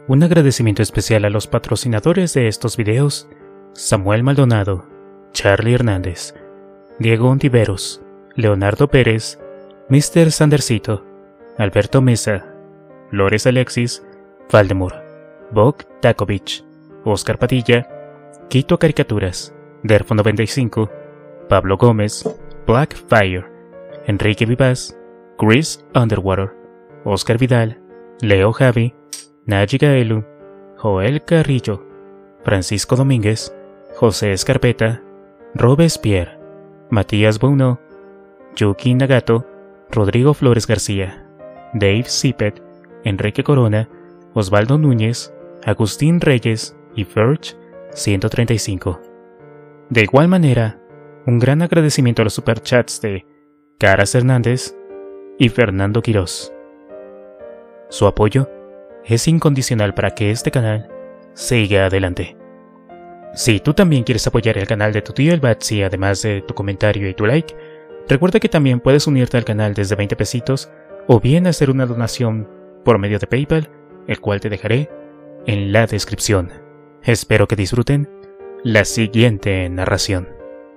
Un agradecimiento especial a los patrocinadores de estos videos: Samuel Maldonado, Charlie Hernández, Diego Ontiveros, Leonardo Pérez, Mr. Sandercito, Alberto Mesa, Flores Alexis, Valdemur, Bog Takovich, Oscar Padilla, Quito Caricaturas, Derfo95, Pablo Gómez, Blackfire, Enrique Vivaz, Chris Underwater, Oscar Vidal, Leo Javi, Naji Gaelu, Joel Carrillo, Francisco Domínguez, José Escarpeta, Robespierre, Matías Bruno, Yuki Nagato, Rodrigo Flores García, Dave Zippet, Enrique Corona, Osvaldo Núñez, Agustín Reyes y Verge 135. De igual manera, un gran agradecimiento a los superchats de Caras Hernández y Fernando Quirós. Su apoyo es incondicional para que este canal siga adelante. Si tú también quieres apoyar el canal de tu tío el Batsy, además de tu comentario y tu like, recuerda que también puedes unirte al canal desde 20 pesitos o bien hacer una donación por medio de PayPal, el cual te dejaré en la descripción. Espero que disfruten la siguiente narración.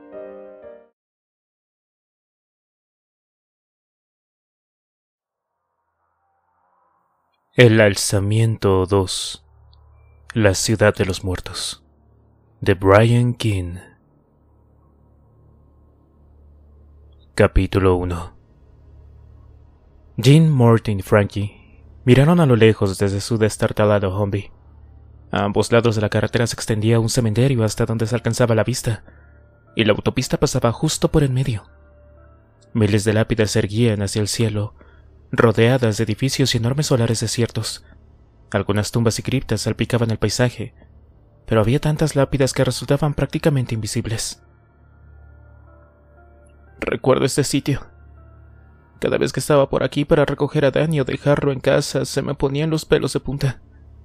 El Alzamiento 2. La Ciudad de los Muertos, de Brian King. Capítulo 1. Jean, Martin y Frankie miraron a lo lejos desde su destartalado Humvee. A ambos lados de la carretera se extendía un cementerio hasta donde se alcanzaba la vista, y la autopista pasaba justo por en medio. Miles de lápidas se erguían hacia el cielo, rodeadas de edificios y enormes solares desiertos. Algunas tumbas y criptas salpicaban el paisaje, pero había tantas lápidas que resultaban prácticamente invisibles. Recuerdo este sitio. Cada vez que estaba por aquí para recoger a Danny o dejarlo en casa, se me ponían los pelos de punta.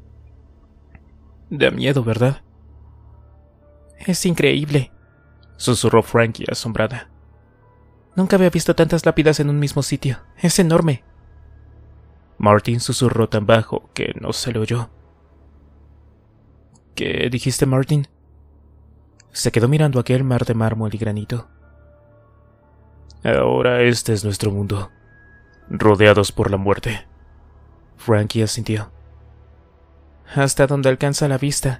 Da miedo, ¿verdad? Es increíble, susurró Frankie asombrada. Nunca había visto tantas lápidas en un mismo sitio. Es enorme. Martin susurró tan bajo que no se le oyó. ¿Qué dijiste, Martin? Se quedó mirando aquel mar de mármol y granito. Ahora este es nuestro mundo, rodeados por la muerte. Frankie asintió. Hasta donde alcanza la vista.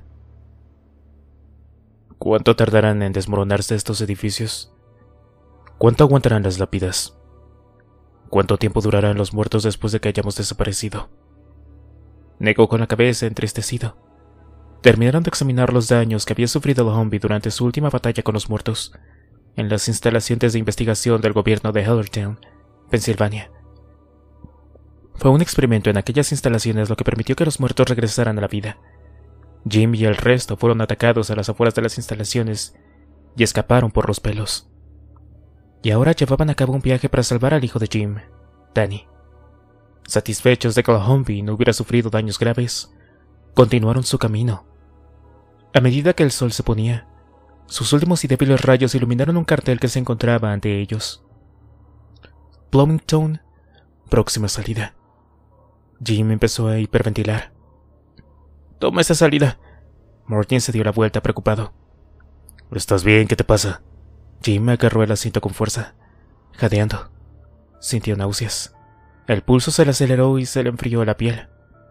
¿Cuánto tardarán en desmoronarse estos edificios? ¿Cuánto aguantarán las lápidas? ¿Cuánto tiempo durarán los muertos después de que hayamos desaparecido? Negó con la cabeza, entristecido. Terminaron de examinar los daños que había sufrido el Humvee durante su última batalla con los muertos, en las instalaciones de investigación del gobierno de Hellertown, Pensilvania. Fue un experimento en aquellas instalaciones lo que permitió que los muertos regresaran a la vida. Jim y el resto fueron atacados a las afueras de las instalaciones y escaparon por los pelos. Y ahora llevaban a cabo un viaje para salvar al hijo de Jim, Danny. Satisfechos de que el Humvee no hubiera sufrido daños graves, continuaron su camino. A medida que el sol se ponía, sus últimos y débiles rayos iluminaron un cartel que se encontraba ante ellos. Bloomington, próxima salida. Jim empezó a hiperventilar. Toma esa salida. Martin se dio la vuelta preocupado. ¿Estás bien? ¿Qué te pasa? Jim agarró el asiento con fuerza, jadeando. Sintió náuseas. El pulso se le aceleró y se le enfrió la piel.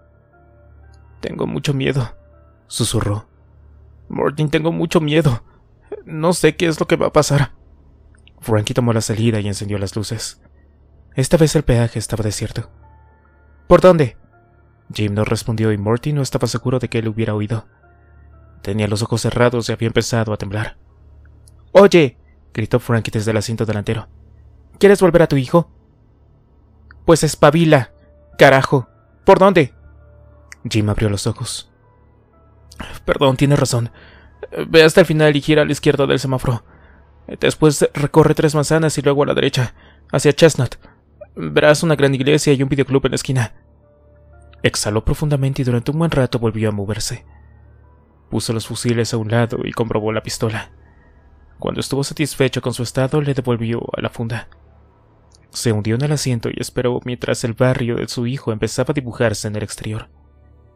Tengo mucho miedo, susurró. Martin, tengo mucho miedo. No sé qué es lo que va a pasar. Frankie tomó la salida y encendió las luces. Esta vez el peaje estaba desierto. ¿Por dónde? Jim no respondió y Martin no estaba seguro de que él hubiera oído. Tenía los ojos cerrados y había empezado a temblar. ¡Oye!, gritó Frankie desde el asiento delantero. ¿Quieres volver a tu hijo? Pues espabila, carajo. ¿Por dónde? Jim abrió los ojos. Perdón, tienes razón. Ve hasta el final y gira a la izquierda del semáforo. Después recorre 3 manzanas y luego a la derecha, hacia Chestnut. Verás una gran iglesia y un videoclub en la esquina. Exhaló profundamente y durante un buen rato volvió a moverse. Puso los fusiles a un lado y comprobó la pistola. Cuando estuvo satisfecho con su estado, le devolvió a la funda. Se hundió en el asiento y esperó mientras el barrio de su hijo empezaba a dibujarse en el exterior.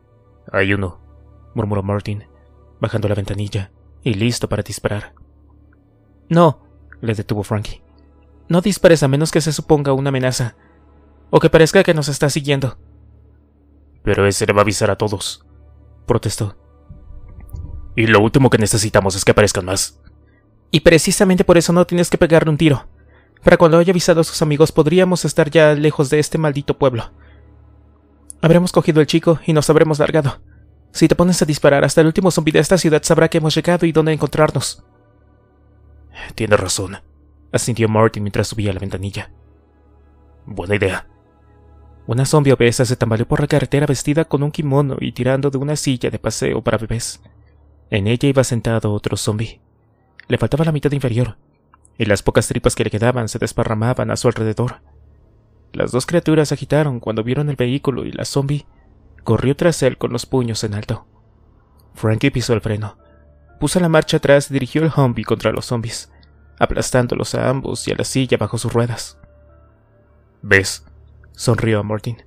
Hay uno, murmuró Martin, bajando la ventanilla y listo para disparar. No, le detuvo Frankie. No dispares a menos que se suponga una amenaza, o que parezca que nos está siguiendo. Pero ese le va a avisar a todos, protestó. Y lo último que necesitamos es que aparezcan más. Y precisamente por eso no tienes que pegarle un tiro. Para cuando haya avisado a sus amigos podríamos estar ya lejos de este maldito pueblo. Habremos cogido al chico y nos habremos largado. Si te pones a disparar, hasta el último zombi de esta ciudad sabrá que hemos llegado y dónde encontrarnos. Tienes razón, asintió Martin mientras subía a la ventanilla. Buena idea. Una zombi obesa se tambaleó por la carretera vestida con un kimono y tirando de una silla de paseo para bebés. En ella iba sentado otro zombi. Le faltaba la mitad inferior, y las pocas tripas que le quedaban se desparramaban a su alrededor. Las dos criaturas se agitaron cuando vieron el vehículo y la zombi corrió tras él con los puños en alto. Frankie pisó el freno, puso la marcha atrás y dirigió el Humvee contra los zombis, aplastándolos a ambos y a la silla bajo sus ruedas. ¿Ves?, sonrió a Martin.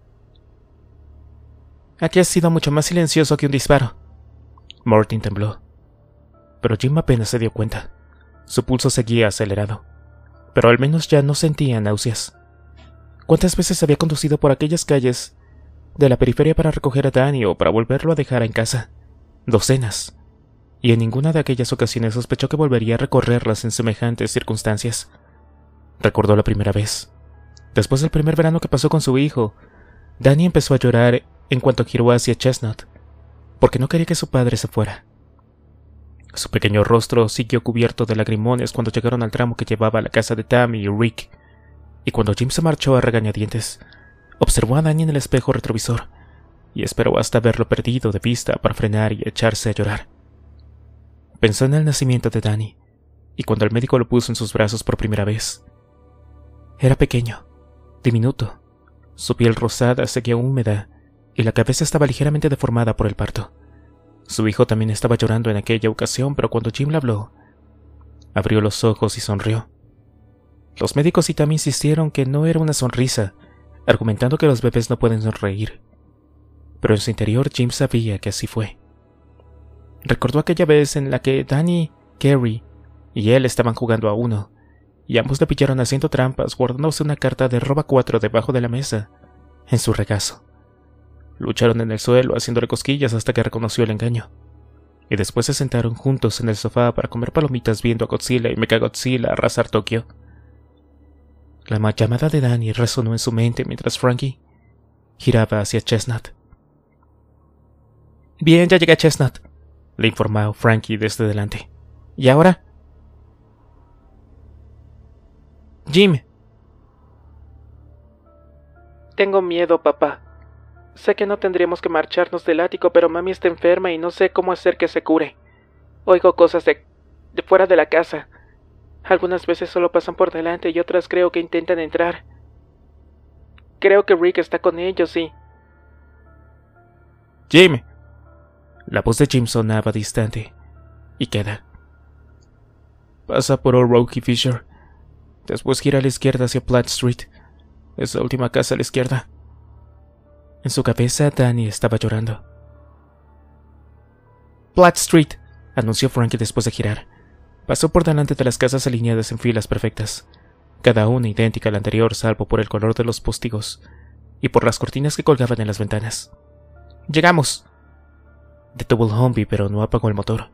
Aquí ha sido mucho más silencioso que un disparo. Martin tembló, pero Jim apenas se dio cuenta. Su pulso seguía acelerado, pero al menos ya no sentía náuseas. ¿Cuántas veces había conducido por aquellas calles de la periferia para recoger a Danny o para volverlo a dejar en casa? Docenas. Y en ninguna de aquellas ocasiones sospechó que volvería a recorrerlas en semejantes circunstancias. Recordó la primera vez. Después del primer verano que pasó con su hijo, Danny empezó a llorar en cuanto giró hacia Chestnut, porque no quería que su padre se fuera. Su pequeño rostro siguió cubierto de lagrimones cuando llegaron al tramo que llevaba a la casa de Tammy y Rick, y cuando Jim se marchó a regañadientes, observó a Danny en el espejo retrovisor y esperó hasta verlo perdido de vista para frenar y echarse a llorar. Pensó en el nacimiento de Danny, y cuando el médico lo puso en sus brazos por primera vez. Era pequeño, diminuto, su piel rosada seguía húmeda y la cabeza estaba ligeramente deformada por el parto. Su hijo también estaba llorando en aquella ocasión, pero cuando Jim le habló, abrió los ojos y sonrió. Los médicos y Tammy insistieron que no era una sonrisa, argumentando que los bebés no pueden sonreír. Pero en su interior Jim sabía que así fue. Recordó aquella vez en la que Danny, Carrie y él estaban jugando a uno, y ambos le pillaron haciendo trampas, guardándose una carta de roba 4 debajo de la mesa, en su regazo. Lucharon en el suelo haciéndole cosquillas hasta que reconoció el engaño, y después se sentaron juntos en el sofá para comer palomitas viendo a Godzilla y Mechagodzilla arrasar Tokio. La llamada de Danny resonó en su mente mientras Frankie giraba hacia Chestnut. Bien, ya llegué a Chestnut, le informó Frankie desde delante. ¿Y ahora? Jim. Tengo miedo, papá. Sé que no tendríamos que marcharnos del ático, pero mami está enferma y no sé cómo hacer que se cure. Oigo cosas de fuera de la casa. Algunas veces solo pasan por delante y otras creo que intentan entrar. Creo que Rick está con ellos, sí. Jim. La voz de Jim sonaba distante y queda. Pasa por Old Rocky Fisher. Después gira a la izquierda hacia Platt Street. Es la última casa a la izquierda. En su cabeza, Danny estaba llorando. Platt Street, anunció Frankie después de girar. Pasó por delante de las casas alineadas en filas perfectas, cada una idéntica a la anterior salvo por el color de los póstigos y por las cortinas que colgaban en las ventanas. ¡Llegamos! Detuvo el Humvee, pero no apagó el motor.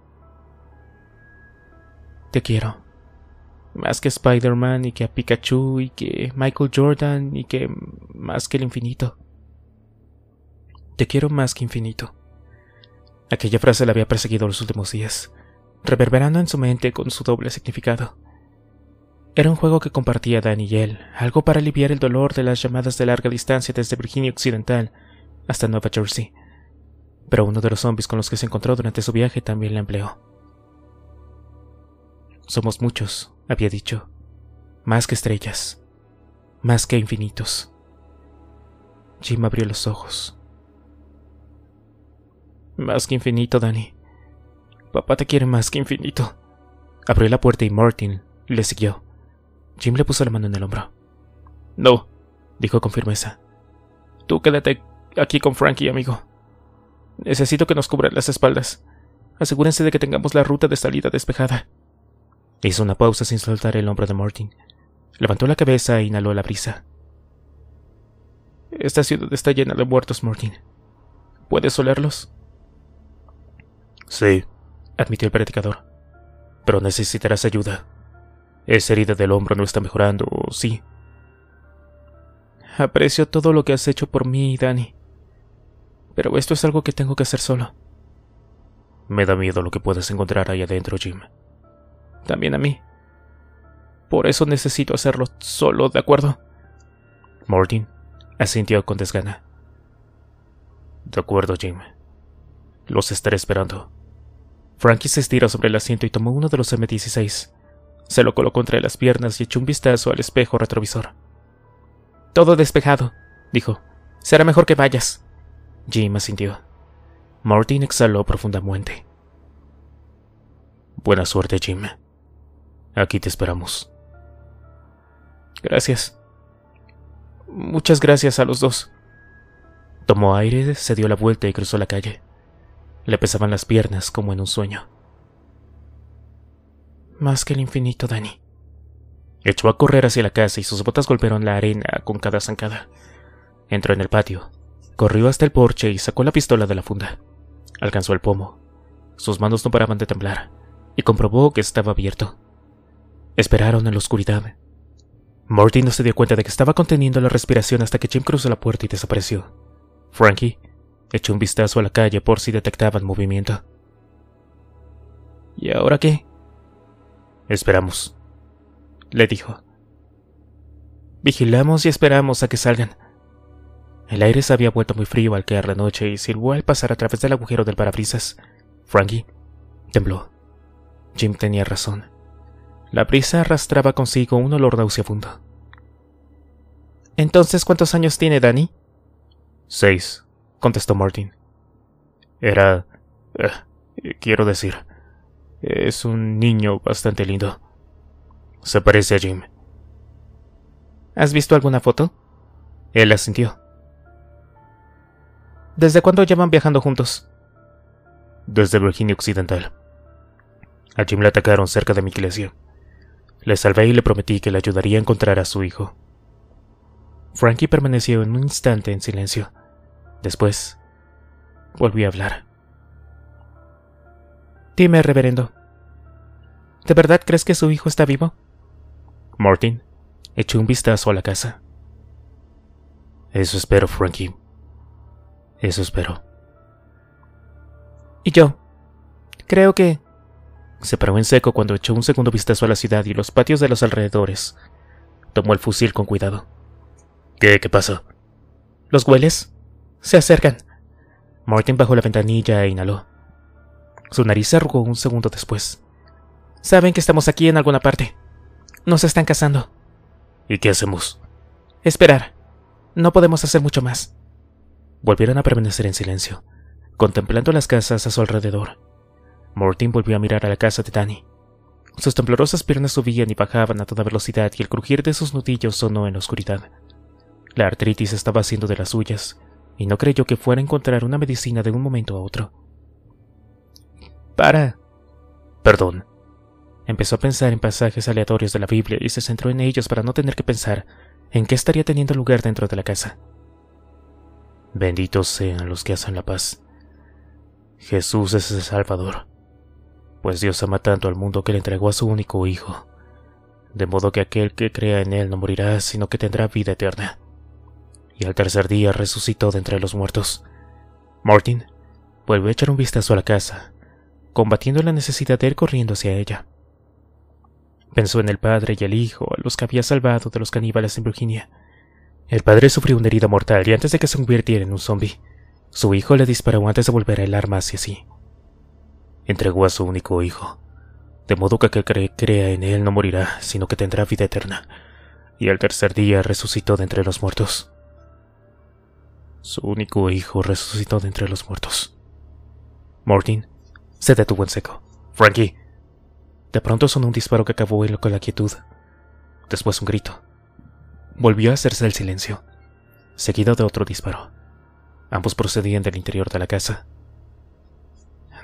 Te quiero. Más que Spider-Man y que a Pikachu y que Michael Jordan y que más que el infinito. Te quiero más que infinito. Aquella frase la había perseguido los últimos días, reverberando en su mente con su doble significado. Era un juego que compartía Danny y él, algo para aliviar el dolor de las llamadas de larga distancia desde Virginia Occidental hasta Nueva Jersey. Pero uno de los zombies con los que se encontró durante su viaje también la empleó. Somos muchos, había dicho. Más que estrellas. Más que infinitos. Jim abrió los ojos. Más que infinito, Danny. Papá te quiere más que infinito. Abrió la puerta y Martin le siguió. Jim le puso la mano en el hombro. No, dijo con firmeza. Tú quédate aquí con Frankie, amigo. Necesito que nos cubran las espaldas. Asegúrense de que tengamos la ruta de salida despejada. Hizo una pausa sin soltar el hombro de Martin. Levantó la cabeza e inhaló la brisa. Esta ciudad está llena de muertos, Martin. ¿Puedes olerlos? Sí, admitió el predicador. Pero necesitarás ayuda. Esa herida del hombro no está mejorando, ¿sí? Aprecio todo lo que has hecho por mí, Danny. Pero esto es algo que tengo que hacer solo. Me da miedo lo que puedas encontrar ahí adentro, Jim. También a mí. Por eso necesito hacerlo solo, ¿de acuerdo? Martin asintió con desgana. De acuerdo, Jim. Los estaré esperando. Frankie se estiró sobre el asiento y tomó uno de los M16. Se lo colocó entre las piernas y echó un vistazo al espejo retrovisor. Todo despejado, dijo. Será mejor que vayas. Jim asintió. Martin exhaló profundamente. Buena suerte, Jim. Aquí te esperamos. Gracias. Muchas gracias a los dos. Tomó aire, se dio la vuelta y cruzó la calle. Le pesaban las piernas como en un sueño. Más que el infinito, Danny. Echó a correr hacia la casa y sus botas golpearon la arena con cada zancada. Entró en el patio, corrió hasta el porche y sacó la pistola de la funda. Alcanzó el pomo. Sus manos no paraban de temblar y comprobó que estaba abierto. Esperaron en la oscuridad. Martin no se dio cuenta de que estaba conteniendo la respiración hasta que Jim cruzó la puerta y desapareció. Frankie echó un vistazo a la calle por si detectaban movimiento. ¿Y ahora qué? Esperamos, le dijo. Vigilamos y esperamos a que salgan. El aire se había vuelto muy frío al caer la noche y silbó al pasar a través del agujero del parabrisas. Frankie tembló. Jim tenía razón. La brisa arrastraba consigo un olor nauseabundo. ¿Entonces cuántos años tiene Danny? 6, contestó Martin. Quiero decir, es un niño bastante lindo. Se parece a Jim. ¿Has visto alguna foto? Él asintió. ¿Desde cuándo llevan viajando juntos? Desde Virginia Occidental. A Jim le atacaron cerca de mi iglesia. Le salvé y le prometí que le ayudaría a encontrar a su hijo. Frankie permaneció un instante en silencio. Después, volvió a hablar. Dime, reverendo, ¿de verdad crees que su hijo está vivo? Martin echó un vistazo a la casa. Eso espero, Frankie. Eso espero. Y yo, creo que... Se paró en seco cuando echó un segundo vistazo a la ciudad y los patios de los alrededores. Tomó el fusil con cuidado. ¿Qué pasa? ¿Los hueles? Se acercan. Martin bajó la ventanilla e inhaló. Su nariz se arrugó un segundo después. Saben que estamos aquí en alguna parte. Nos están cazando. ¿Y qué hacemos? Esperar. No podemos hacer mucho más. Volvieron a permanecer en silencio, contemplando las casas a su alrededor. Martin volvió a mirar a la casa de Danny. Sus temblorosas piernas subían y bajaban a toda velocidad y el crujir de sus nudillos sonó en la oscuridad. La artritis estaba haciendo de las suyas, y no creyó que fuera a encontrar una medicina de un momento a otro. ¡Para! Perdón. Empezó a pensar en pasajes aleatorios de la Biblia y se centró en ellos para no tener que pensar en qué estaría teniendo lugar dentro de la casa. Benditos sean los que hacen la paz. Jesús es el Salvador, pues Dios ama tanto al mundo que le entregó a su único Hijo, de modo que aquel que crea en él no morirá, sino que tendrá vida eterna. Y al tercer día resucitó de entre los muertos. Martin volvió a echar un vistazo a la casa, combatiendo la necesidad de ir corriendo hacia ella. Pensó en el padre y el hijo, a los que había salvado de los caníbales en Virginia. El padre sufrió una herida mortal y antes de que se convirtiera en un zombie, su hijo le disparó antes de volver el arma hacia sí. Entregó a su único hijo, de modo que aquel que crea en él no morirá, sino que tendrá vida eterna, y al tercer día resucitó de entre los muertos. Su único hijo resucitó de entre los muertos. Martin se detuvo en seco. ¡Frankie! De pronto sonó un disparo que acabó con la quietud. Después un grito. Volvió a hacerse el silencio, seguido de otro disparo. Ambos procedían del interior de la casa.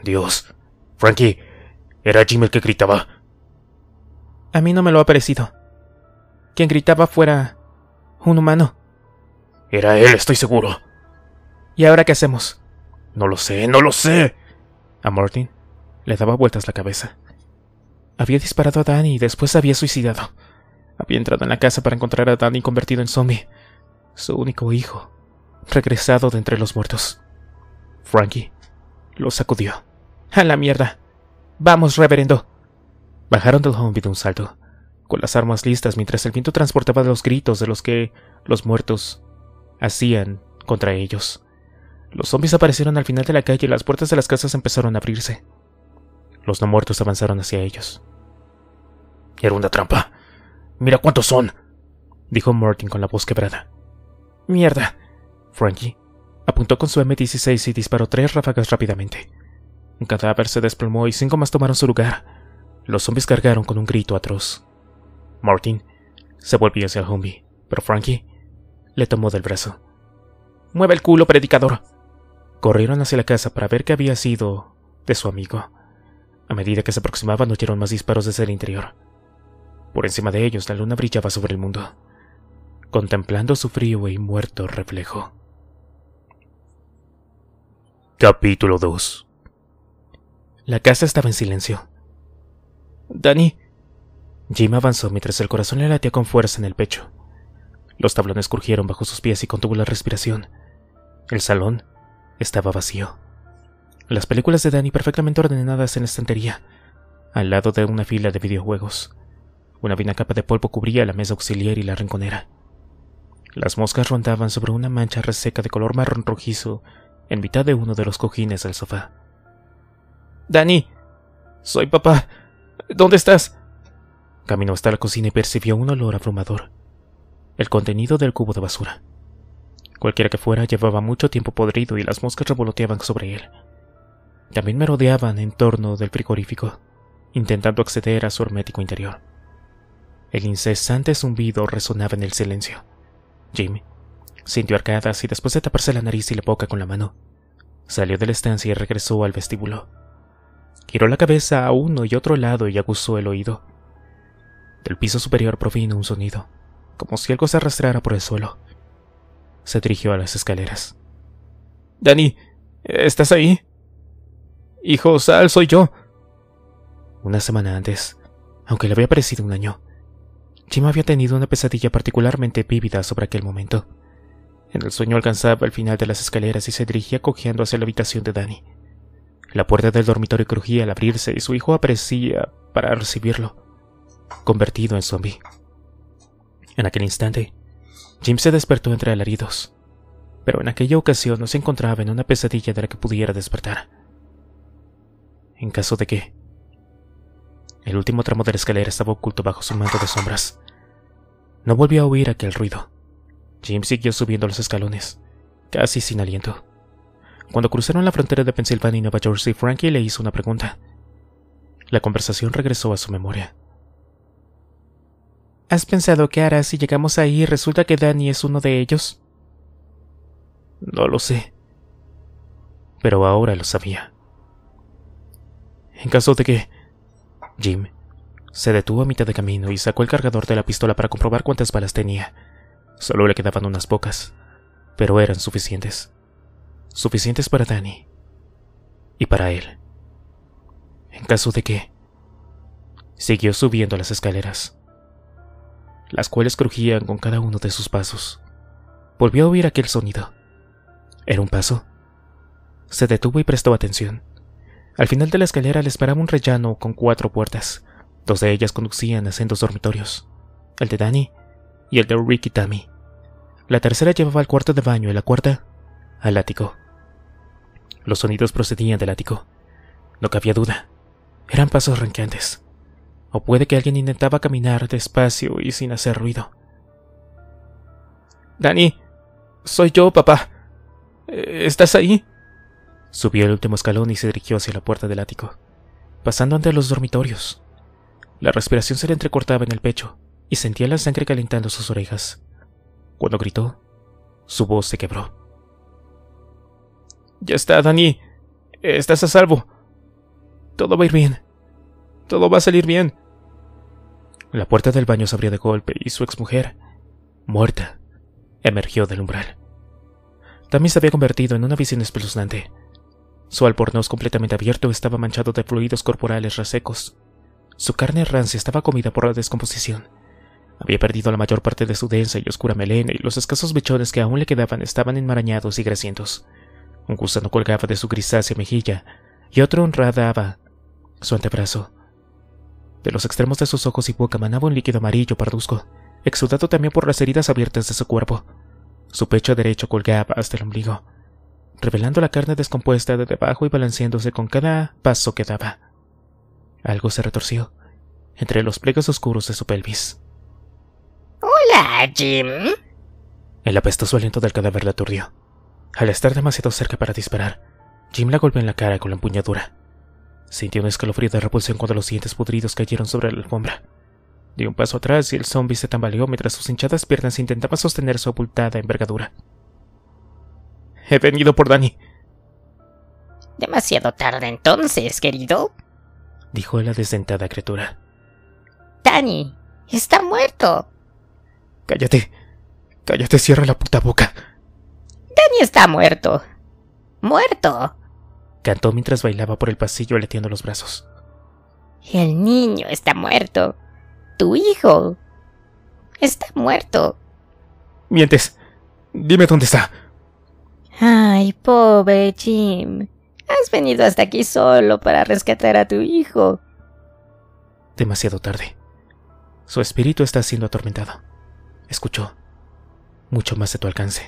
Dios. Frankie, ¿era Jim el que gritaba? A mí no me lo ha parecido. Quien gritaba fuera un humano. Era él, estoy seguro. ¿Y ahora qué hacemos? No lo sé, no lo sé. A Martin le daba vueltas la cabeza. Había disparado a Danny y después se había suicidado. Había entrado en la casa para encontrar a Danny convertido en zombie. Su único hijo, regresado de entre los muertos. Frankie lo sacudió. ¡A la mierda! ¡Vamos, reverendo! Bajaron del Humvee de un salto, con las armas listas mientras el viento transportaba los gritos de los que los muertos hacían contra ellos. Los zombies aparecieron al final de la calle y las puertas de las casas empezaron a abrirse. Los no muertos avanzaron hacia ellos. Era una trampa. Mira cuántos son, dijo Martin con la voz quebrada. ¡Mierda! Frankie apuntó con su M16 y disparó 3 ráfagas rápidamente. Un cadáver se desplomó y 5 más tomaron su lugar. Los zombies cargaron con un grito atroz. Martin se volvió hacia el Humvee, pero Frankie le tomó del brazo. ¡Mueve el culo, predicador! Corrieron hacia la casa para ver qué había sido de su amigo. A medida que se aproximaban, oyeron más disparos desde el interior. Por encima de ellos, la luna brillaba sobre el mundo, contemplando su frío y muerto reflejo. Capítulo 2. La casa estaba en silencio. «Danny». Jim avanzó mientras el corazón le latía con fuerza en el pecho. Los tablones crujieron bajo sus pies y contuvo la respiración. El salón estaba vacío. Las películas de Danny perfectamente ordenadas en la estantería, al lado de una fila de videojuegos. Una fina capa de polvo cubría la mesa auxiliar y la rinconera. Las moscas rondaban sobre una mancha reseca de color marrón rojizo en mitad de uno de los cojines del sofá. «Danny, soy papá. ¿Dónde estás?» Caminó hasta la cocina y percibió un olor abrumador. El contenido del cubo de basura. Cualquiera que fuera, llevaba mucho tiempo podrido y las moscas revoloteaban sobre él. También merodeaban en torno del frigorífico, intentando acceder a su hermético interior. El incesante zumbido resonaba en el silencio. Jim sintió arcadas y después de taparse la nariz y la boca con la mano, salió de la estancia y regresó al vestíbulo. Giró la cabeza a uno y otro lado y aguzó el oído. Del piso superior provino un sonido, como si algo se arrastrara por el suelo. Se dirigió a las escaleras. «Danny, ¿estás ahí?» «Hijo, sal, soy yo». Una semana antes, aunque le había parecido un año, Jim había tenido una pesadilla particularmente vívida sobre aquel momento. En el sueño alcanzaba el final de las escaleras y se dirigía cojeando hacia la habitación de Danny. La puerta del dormitorio crujía al abrirse y su hijo aparecía para recibirlo, convertido en zombie. En aquel instante, Jim se despertó entre alaridos, pero en aquella ocasión no se encontraba en una pesadilla de la que pudiera despertar. En caso de que... El último tramo de la escalera estaba oculto bajo su manto de sombras. No volvió a oír aquel ruido. Jim siguió subiendo los escalones, casi sin aliento. Cuando cruzaron la frontera de Pensilvania y Nueva Jersey, Frankie le hizo una pregunta. La conversación regresó a su memoria. ¿Has pensado qué harás si llegamos ahí y resulta que Danny es uno de ellos? No lo sé. Pero ahora lo sabía. En caso de que... Jim se detuvo a mitad de camino y sacó el cargador de la pistola para comprobar cuántas balas tenía. Solo le quedaban unas pocas, pero eran suficientes. Suficientes para Danny y para él. En caso de que... Siguió subiendo las escaleras, las cuales crujían con cada uno de sus pasos. Volvió a oír aquel sonido. ¿Era un paso? Se detuvo y prestó atención. Al final de la escalera le esperaba un rellano con 4 puertas. 2 de ellas conducían a sendos dormitorios, el de Danny y el de Rick y Tammy. La tercera llevaba al cuarto de baño y la cuarta al ático. Los sonidos procedían del ático. No cabía duda. Eran pasos roncantes. O puede que alguien intentaba caminar despacio y sin hacer ruido. «Danny, soy yo, papá. ¿Estás ahí?» Subió el último escalón y se dirigió hacia la puerta del ático, pasando ante los dormitorios. La respiración se le entrecortaba en el pecho y sentía la sangre calentando sus orejas. Cuando gritó, su voz se quebró. «Ya está, Danny. Estás a salvo. Todo va a ir bien. Todo va a salir bien. La puerta del baño se abrió de golpe y su exmujer, muerta, emergió del umbral. Tammy se había convertido en una visión espeluznante. Su albornoz completamente abierto estaba manchado de fluidos corporales resecos. Su carne rancia estaba comida por la descomposición. Había perdido la mayor parte de su densa y oscura melena y los escasos mechones que aún le quedaban estaban enmarañados y grasientos. Un gusano colgaba de su grisácea mejilla y otro honradaba su antebrazo. De los extremos de sus ojos y boca manaba un líquido amarillo parduzco, exudado también por las heridas abiertas de su cuerpo. Su pecho derecho colgaba hasta el ombligo, revelando la carne descompuesta de debajo y balanceándose con cada paso que daba. Algo se retorció entre los pliegues oscuros de su pelvis. Hola, Jim. El apestoso aliento del cadáver la aturdió. Al estar demasiado cerca para disparar, Jim la golpeó en la cara con la empuñadura. Sintió un escalofrío de repulsión cuando los dientes pudridos cayeron sobre la alfombra. Dio un paso atrás y el zombi se tambaleó mientras sus hinchadas piernas intentaban sostener su abultada envergadura. He venido por Danny, Demasiado tarde entonces, querido. dijo la desdentada criatura. Danny está muerto. Cállate, cierra la puta boca, Danny está muerto. Muerto. cantó mientras bailaba por el pasillo aleteando los brazos. El niño está muerto. Tu hijo está muerto. Mientes, dime dónde está. Ay, pobre Jim. Has venido hasta aquí solo para rescatar a tu hijo. Demasiado tarde. Su espíritu está siendo atormentado. Escuchó. Mucho más de tu alcance.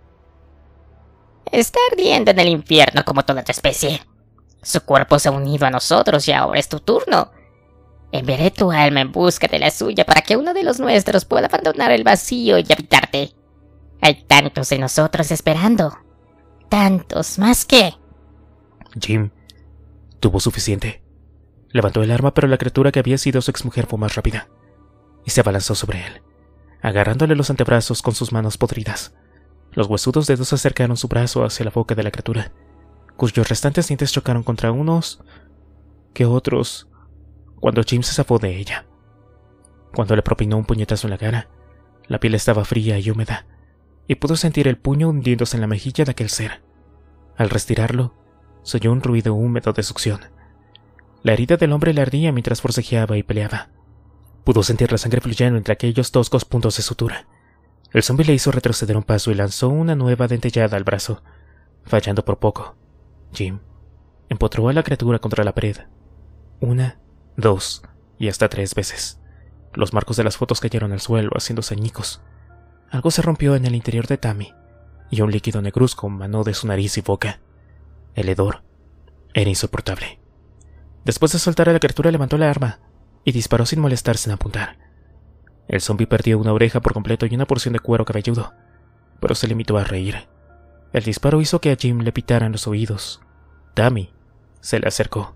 Está ardiendo en el infierno como toda tu especie. Su cuerpo se ha unido a nosotros y ahora es tu turno. Enviaré tu alma en busca de la suya para que uno de los nuestros pueda abandonar el vacío y habitarte. Hay tantos de nosotros esperando. Tantos más que... Jim tuvo suficiente. Levantó el arma, pero la criatura que había sido su exmujer fue más rápida y se abalanzó sobre él, agarrándole los antebrazos con sus manos podridas. Los huesudos dedos acercaron su brazo hacia la boca de la criatura, cuyos restantes dientes chocaron contra unos que otros cuando Jim se zafó de ella. Cuando le propinó un puñetazo en la cara, la piel estaba fría y húmeda, y pudo sentir el puño hundiéndose en la mejilla de aquel ser. Al retirarlo, se oyó un ruido húmedo de succión. La herida del hombre le ardía mientras forcejeaba y peleaba. Pudo sentir la sangre fluyendo entre aquellos toscos puntos de sutura. El zombi le hizo retroceder un paso y lanzó una nueva dentellada al brazo, fallando por poco. Jim empotró a la criatura contra la pared. 1, 2 y hasta 3 veces. Los marcos de las fotos cayeron al suelo, haciéndose añicos. Algo se rompió en el interior de Tammy, y un líquido negruzco manó de su nariz y boca. El hedor era insoportable. Después de soltar a la criatura, levantó la arma y disparó sin molestarse en apuntar. El zombi perdió una oreja por completo y una porción de cuero cabelludo, pero se limitó a reír. El disparo hizo que a Jim le pitaran los oídos. Tammy se le acercó.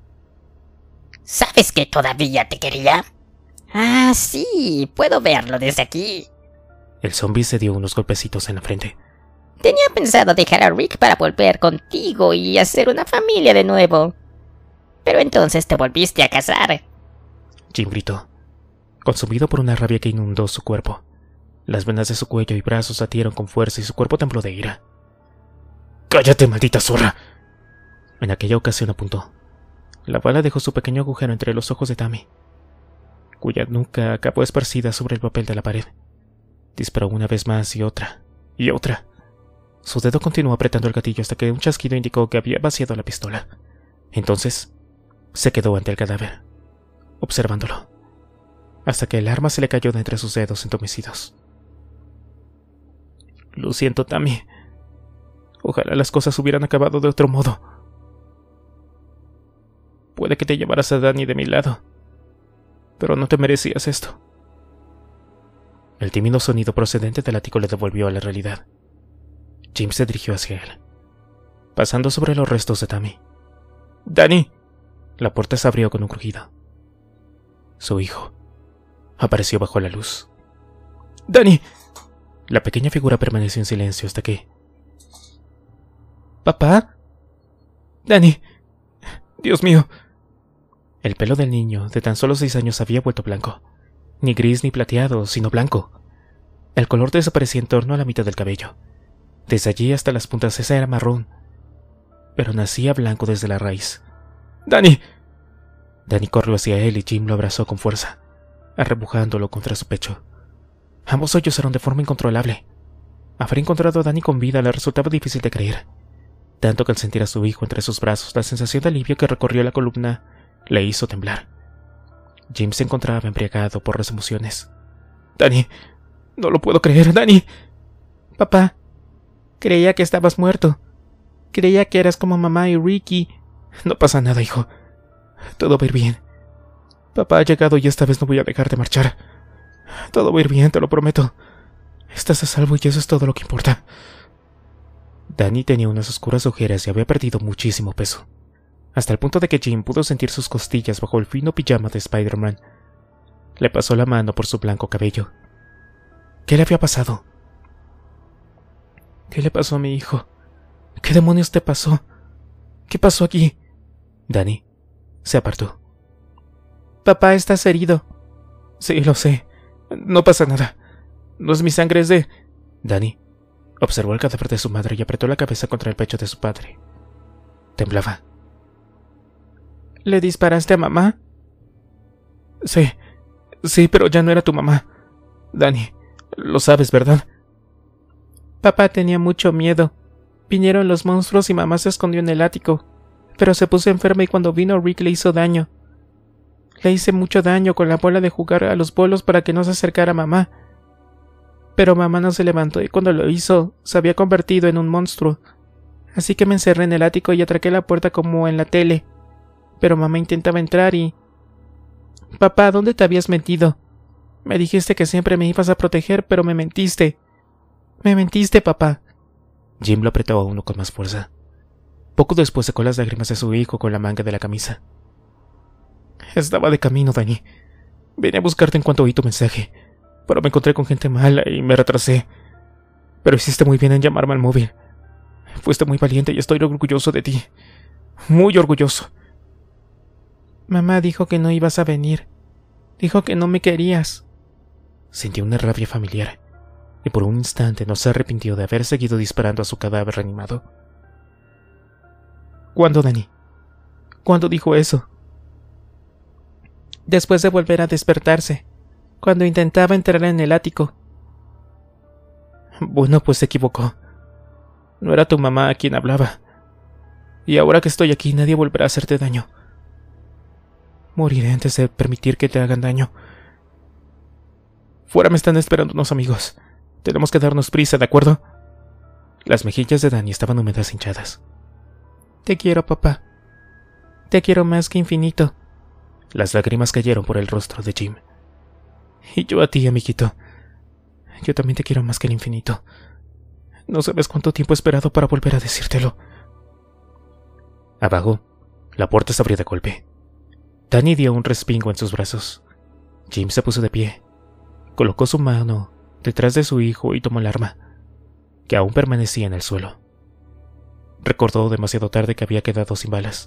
¿Sabes que todavía te quería? Ah, sí, puedo verlo desde aquí. El zombi se dio unos golpecitos en la frente. Tenía pensado dejar a Rick para volver contigo y hacer una familia de nuevo. Pero entonces te volviste a casar. Jim gritó, consumido por una rabia que inundó su cuerpo. Las venas de su cuello y brazos latieron con fuerza y su cuerpo tembló de ira. ¡Cállate, maldita zorra! En aquella ocasión apuntó. La bala dejó su pequeño agujero entre los ojos de Tammy, cuya nuca acabó esparcida sobre el papel de la pared. Disparó una vez más y otra, y otra. Su dedo continuó apretando el gatillo hasta que un chasquido indicó que había vaciado la pistola. Entonces, se quedó ante el cadáver, observándolo, hasta que el arma se le cayó de entre sus dedos entumecidos. Lo siento, Tammy. Ojalá las cosas hubieran acabado de otro modo. Puede que te llevaras a Danny de mi lado, pero no te merecías esto. El tímido sonido procedente del ático le devolvió a la realidad. Jim se dirigió hacia él, pasando sobre los restos de Tammy. ¡Danny! La puerta se abrió con un crujido. Su hijo apareció bajo la luz. ¡Danny! La pequeña figura permaneció en silencio hasta que... ¿Papá? ¡Danny! ¡Dios mío! El pelo del niño, de tan solo 6 años, había vuelto blanco. Ni gris ni plateado, sino blanco. El color desaparecía en torno a la mitad del cabello. Desde allí hasta las puntas esa era marrón, pero nacía blanco desde la raíz. ¡Danny! Danny corrió hacia él y Jim lo abrazó con fuerza, arrebujándolo contra su pecho. Ambos sollozaron de forma incontrolable. Haber encontrado a Danny con vida le resultaba difícil de creer, tanto que al sentir a su hijo entre sus brazos, la sensación de alivio que recorrió la columna le hizo temblar. Jim se encontraba embriagado por las emociones. ¡Danny! ¡No lo puedo creer, Danny! Papá, creía que estabas muerto. Creía que eras como mamá y Ricky. No pasa nada, hijo. Todo va a ir bien. Papá ha llegado y esta vez no voy a dejarte marchar. Todo va a ir bien, te lo prometo. Estás a salvo y eso es todo lo que importa. Danny tenía unas oscuras ojeras y había perdido muchísimo peso, hasta el punto de que Jim pudo sentir sus costillas bajo el fino pijama de Spider-Man. Le pasó la mano por su blanco cabello. ¿Qué le había pasado? ¿Qué le pasó a mi hijo? ¿Qué demonios te pasó? ¿Qué pasó aquí? Danny se apartó. Papá, estás herido. Sí, lo sé. No pasa nada. No es mi sangre, es de... Danny observó el cadáver de su madre y apretó la cabeza contra el pecho de su padre. Temblaba. ¿Le disparaste a mamá? Sí, pero ya no era tu mamá. Danny, lo sabes, ¿verdad? Papá tenía mucho miedo. Vinieron los monstruos y mamá se escondió en el ático, pero se puso enferma y cuando vino Rick le hizo daño. Le hice mucho daño con la bola de jugar a los bolos para que no se acercara a mamá. Pero mamá no se levantó y cuando lo hizo se había convertido en un monstruo. Así que me encerré en el ático y atraqué la puerta como en la tele. Pero mamá intentaba entrar y... Papá, ¿dónde te habías metido? Me dijiste que siempre me ibas a proteger, pero me mentiste. Me mentiste, papá. Jim lo apretó a uno con más fuerza. Poco después secó las lágrimas de su hijo con la manga de la camisa. Estaba de camino, Danny. Vine a buscarte en cuanto oí tu mensaje, pero me encontré con gente mala y me retrasé. Pero hiciste muy bien en llamarme al móvil. Fuiste muy valiente y estoy orgulloso de ti. Muy orgulloso. Mamá dijo que no ibas a venir. Dijo que no me querías. Sintió una rabia familiar, y por un instante no se arrepintió de haber seguido disparando a su cadáver reanimado. ¿Cuándo, Danny? ¿Cuándo dijo eso? Después de volver a despertarse, cuando intentaba entrar en el ático. Bueno, pues se equivocó. No era tu mamá a quien hablaba. Y ahora que estoy aquí, nadie volverá a hacerte daño. Moriré antes de permitir que te hagan daño. Fuera me están esperando unos amigos. Tenemos que darnos prisa, ¿de acuerdo? Las mejillas de Danny estaban húmedas e hinchadas. Te quiero, papá. Te quiero más que infinito. Las lágrimas cayeron por el rostro de Jim. Y yo a ti, amiguito. Yo también te quiero más que el infinito. No sabes cuánto tiempo he esperado para volver a decírtelo. Abajo, la puerta se abrió de golpe. Danny dio un respingo en sus brazos. Jim se puso de pie. Colocó su mano detrás de su hijo y tomó el arma, que aún permanecía en el suelo. Recordó demasiado tarde que había quedado sin balas.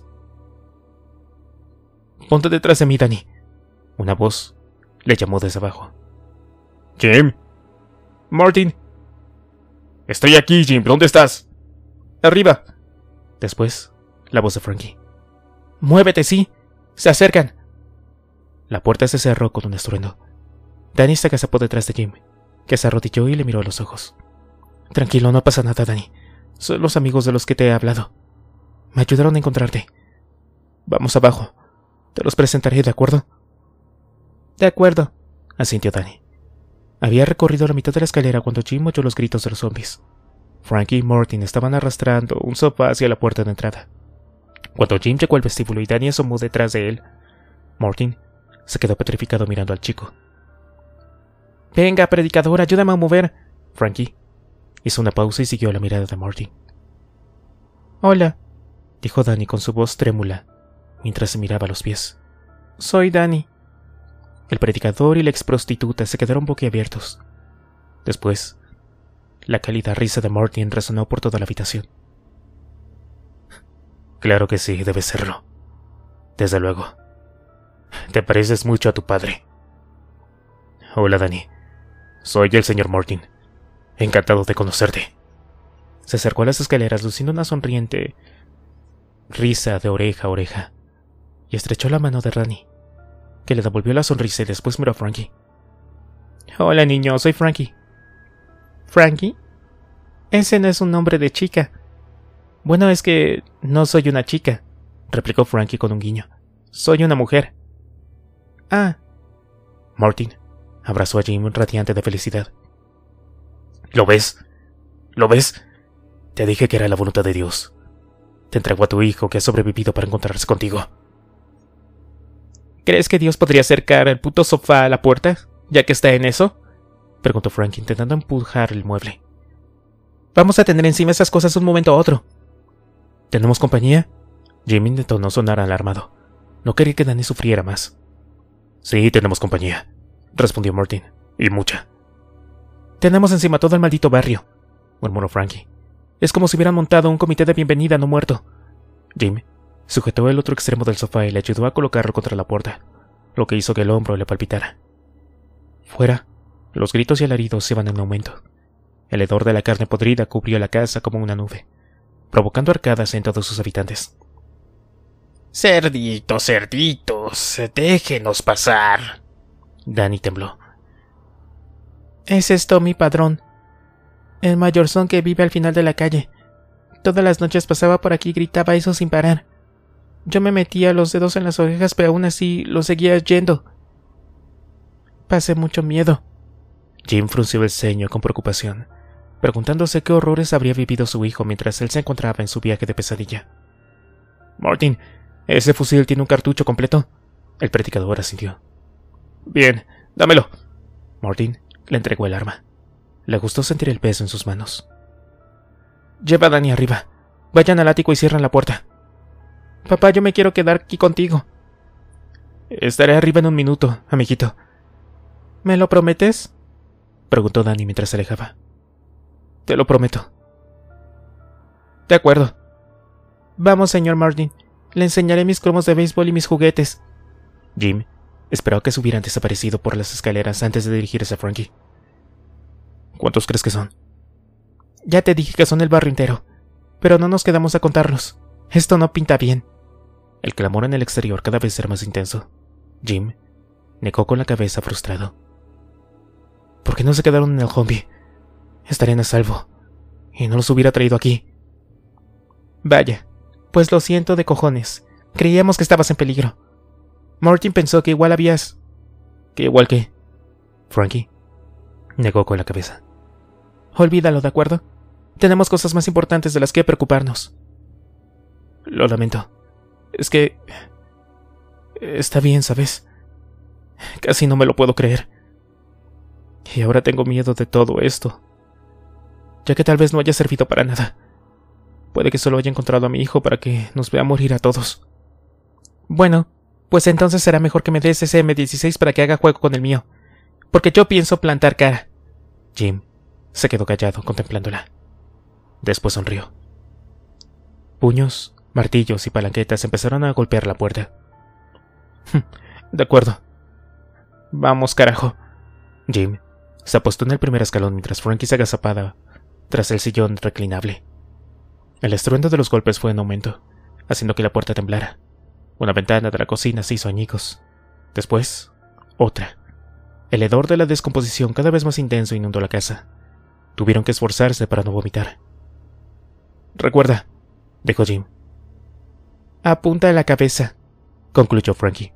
«Ponte detrás de mí, Danny», una voz le llamó desde abajo. «Jim. Martin». «Estoy aquí, Jim. ¿Dónde estás?» «Arriba». Después, la voz de Frankie. «Muévete, sí. Se acercan». La puerta se cerró con un estruendo. Danny se agazapó detrás de Jim, que se arrodilló y le miró a los ojos. «Tranquilo, no pasa nada, Danny. Son los amigos de los que te he hablado. Me ayudaron a encontrarte. Vamos abajo. Te los presentaré, ¿de acuerdo?» «De acuerdo», asintió Danny. Había recorrido la mitad de la escalera cuando Jim oyó los gritos de los zombies. Frankie y Martin estaban arrastrando un sofá hacia la puerta de entrada. Cuando Jim llegó al vestíbulo y Danny asomó detrás de él, Martin se quedó petrificado mirando al chico. «Venga, predicador, ayúdame a mover». Frankie hizo una pausa y siguió la mirada de Martin. «Hola», dijo Danny con su voz trémula, mientras se miraba los pies. «Soy Danny». El predicador y la exprostituta se quedaron boquiabiertos. Después, la cálida risa de Martin resonó por toda la habitación. «Claro que sí, debe serlo. Desde luego. Te pareces mucho a tu padre. Hola, Dani. Soy el señor Martin. Encantado de conocerte. Se acercó a las escaleras luciendo una sonriente risa de oreja a oreja y estrechó la mano de Dani, que le devolvió la sonrisa y después miró a Frankie. Hola, niño, soy Frankie. ¿Frankie? Ese no es un nombre de chica. Bueno, es que no soy una chica, replicó Frankie con un guiño. Soy una mujer. Ah. Martin abrazó a Jim radiante de felicidad. ¿Lo ves? ¿Lo ves? Te dije que era la voluntad de Dios. Te entregó a tu hijo que ha sobrevivido para encontrarse contigo. ¿Crees que Dios podría acercar el puto sofá a la puerta, ya que está en eso? Preguntó Frankie intentando empujar el mueble. Vamos a tener encima esas cosas un momento a otro. ¿Tenemos compañía? Jim intentó no sonar alarmado. No quería que Dani sufriera más. Sí, tenemos compañía, respondió Martin. Y mucha. Tenemos encima todo el maldito barrio, murmuró Frankie. Es como si hubieran montado un comité de bienvenida no muerto. Jim sujetó el otro extremo del sofá y le ayudó a colocarlo contra la puerta, lo que hizo que el hombro le palpitara. Fuera, los gritos y alaridos iban en aumento. El hedor de la carne podrida cubrió la casa como una nube, provocando arcadas en todos sus habitantes. Cerditos, cerditos, déjenos pasar. Dani tembló. Ese es Tommy Padrón, el mayorzón que vive al final de la calle. Todas las noches pasaba por aquí y gritaba eso sin parar. Yo me metía los dedos en las orejas, pero aún así lo seguía yendo. Pasé mucho miedo. Jim frunció el ceño con preocupación, preguntándose qué horrores habría vivido su hijo mientras él se encontraba en su viaje de pesadilla. Martin, ¿ese fusil tiene un cartucho completo? El predicador asintió. Bien, dámelo. Martin le entregó el arma. Le gustó sentir el peso en sus manos. Lleva a Dani arriba. Vayan al ático y cierran la puerta. Papá, yo me quiero quedar aquí contigo. Estaré arriba en un minuto, amiguito. ¿Me lo prometes? Preguntó Dani mientras se alejaba. Te lo prometo. De acuerdo. Vamos, señor Martin. Le enseñaré mis cromos de béisbol y mis juguetes. Jim esperó que se hubieran desaparecido por las escaleras antes de dirigirse a Frankie. ¿Cuántos crees que son? Ya te dije que son el barrio entero, pero no nos quedamos a contarlos. Esto no pinta bien. El clamor en el exterior cada vez era más intenso. Jim negó con la cabeza frustrado. ¿Por qué no se quedaron en el Humvee? Estarían a salvo, y no los hubiera traído aquí. Vaya, pues lo siento de cojones. Creíamos que estabas en peligro. Martin pensó que igual habías... ¿Que igual qué? Frankie negó con la cabeza. Olvídalo, ¿de acuerdo? Tenemos cosas más importantes de las que preocuparnos. Lo lamento. Es que... Está bien, ¿sabes? Casi no me lo puedo creer. Y ahora tengo miedo de todo esto. Ya que tal vez no haya servido para nada. Puede que solo haya encontrado a mi hijo para que nos vea morir a todos. Bueno, pues entonces será mejor que me des ese M16 para que haga juego con el mío. Porque yo pienso plantar cara. Jim se quedó callado contemplándola. Después sonrió. Puños, martillos y palanquetas empezaron a golpear la puerta. De acuerdo. Vamos, carajo. Jim se apostó en el primer escalón mientras Frankie se agazapaba tras el sillón reclinable. El estruendo de los golpes fue en aumento, haciendo que la puerta temblara. Una ventana de la cocina se hizo añicos. Después, otra. El hedor de la descomposición cada vez más intenso inundó la casa. Tuvieron que esforzarse para no vomitar. Recuerda, dijo Jim. Apunta a la cabeza, concluyó Frankie.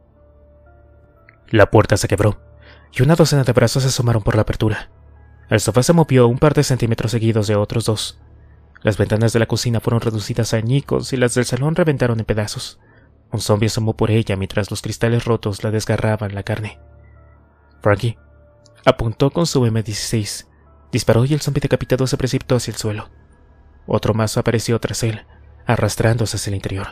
La puerta se quebró, y una docena de brazos se asomaron por la apertura. El sofá se movió un par de centímetros seguidos de otros dos. Las ventanas de la cocina fueron reducidas a añicos y las del salón reventaron en pedazos. Un zombie asomó por ella mientras los cristales rotos la desgarraban la carne. Frankie apuntó con su M16, disparó y el zombie decapitado se precipitó hacia el suelo. Otro más apareció tras él, arrastrándose hacia el interior.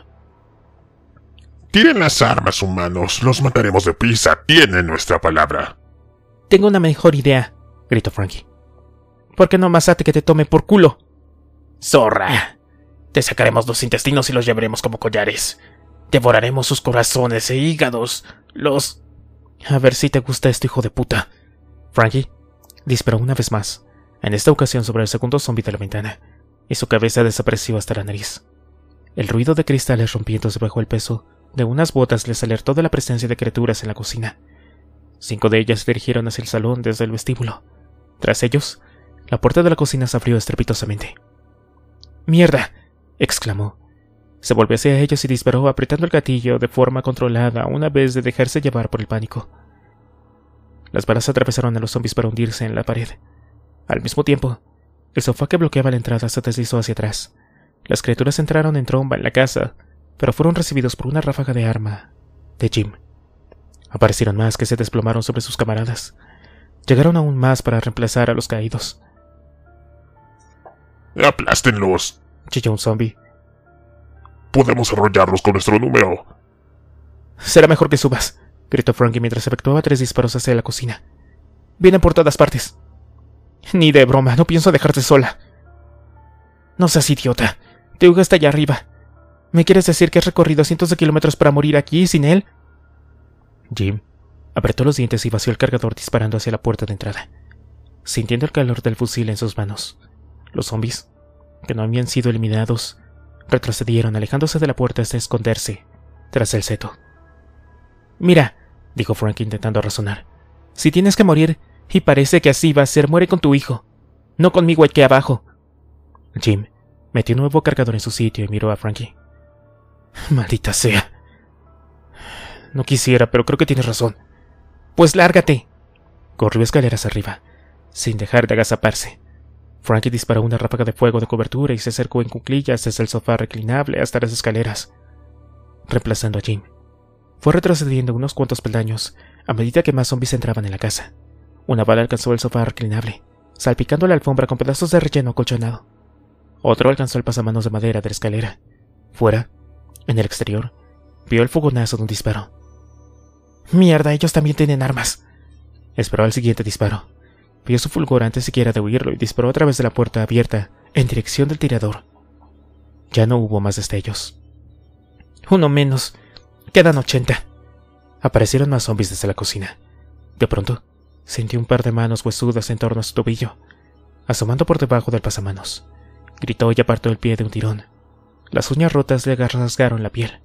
Tiren las armas, humanos. Los mataremos deprisa. Tienen nuestra palabra. Tengo una mejor idea, gritó Frankie. ¿Por qué no más que te tome por culo? ¡Zorra! Te sacaremos los intestinos y los llevaremos como collares. Devoraremos sus corazones e hígados. A ver si te gusta esto, hijo de puta. Frankie disparó una vez más, en esta ocasión sobre el segundo zombie de la ventana, y su cabeza desapareció hasta la nariz. El ruido de cristales rompiéndose bajo el peso de unas botas les alertó de la presencia de criaturas en la cocina. 5 de ellas se dirigieron hacia el salón desde el vestíbulo. Tras ellos, la puerta de la cocina se abrió estrepitosamente. ¡Mierda!, exclamó. Se volvió hacia ellos y disparó apretando el gatillo de forma controlada una vez de dejarse llevar por el pánico. Las balas atravesaron a los zombies para hundirse en la pared. Al mismo tiempo, el sofá que bloqueaba la entrada se deslizó hacia atrás. Las criaturas entraron en tromba en la casa, pero fueron recibidos por una ráfaga de arma de Jim. Aparecieron más que se desplomaron sobre sus camaradas. Llegaron aún más para reemplazar a los caídos. ¡Aplástenlos! Chilló un zombie. Podemos arrollarlos con nuestro número. Será mejor que subas, gritó Frankie mientras efectuaba 3 disparos hacia la cocina. Vienen por todas partes. Ni de broma, no pienso dejarte sola. No seas idiota. Tehuga está allá arriba. ¿Me quieres decir que has recorrido cientos de kilómetros para morir aquí sin él? Jim apretó los dientes y vació el cargador disparando hacia la puerta de entrada, sintiendo el calor del fusil en sus manos. Los zombies, que no habían sido eliminados, retrocedieron alejándose de la puerta hasta esconderse tras el seto. Mira, dijo Frank intentando razonar, si tienes que morir, y parece que así va a ser, muere con tu hijo, no conmigo aquí abajo. Jim metió un nuevo cargador en su sitio y miró a Frankie. Maldita sea. No quisiera, pero creo que tienes razón. Pues lárgate. Corrió escaleras arriba, sin dejar de agazaparse. Frankie disparó una ráfaga de fuego de cobertura y se acercó en cuclillas desde el sofá reclinable hasta las escaleras, reemplazando a Jim. Fue retrocediendo unos cuantos peldaños a medida que más zombies entraban en la casa. Una bala alcanzó el sofá reclinable, salpicando la alfombra con pedazos de relleno acolchonado. Otro alcanzó el pasamanos de madera de la escalera. Fuera, en el exterior, vio el fogonazo de un disparo. ¡Mierda, ellos también tienen armas! Esperó al siguiente disparo. Vio su fulgor antes siquiera de oírlo y disparó a través de la puerta abierta en dirección del tirador. Ya no hubo más destellos. Uno menos. Quedan 80. Aparecieron más zombies desde la cocina. De pronto, sintió un par de manos huesudas en torno a su tobillo, asomando por debajo del pasamanos. Gritó y apartó el pie de un tirón. Las uñas rotas le rasgaron la piel.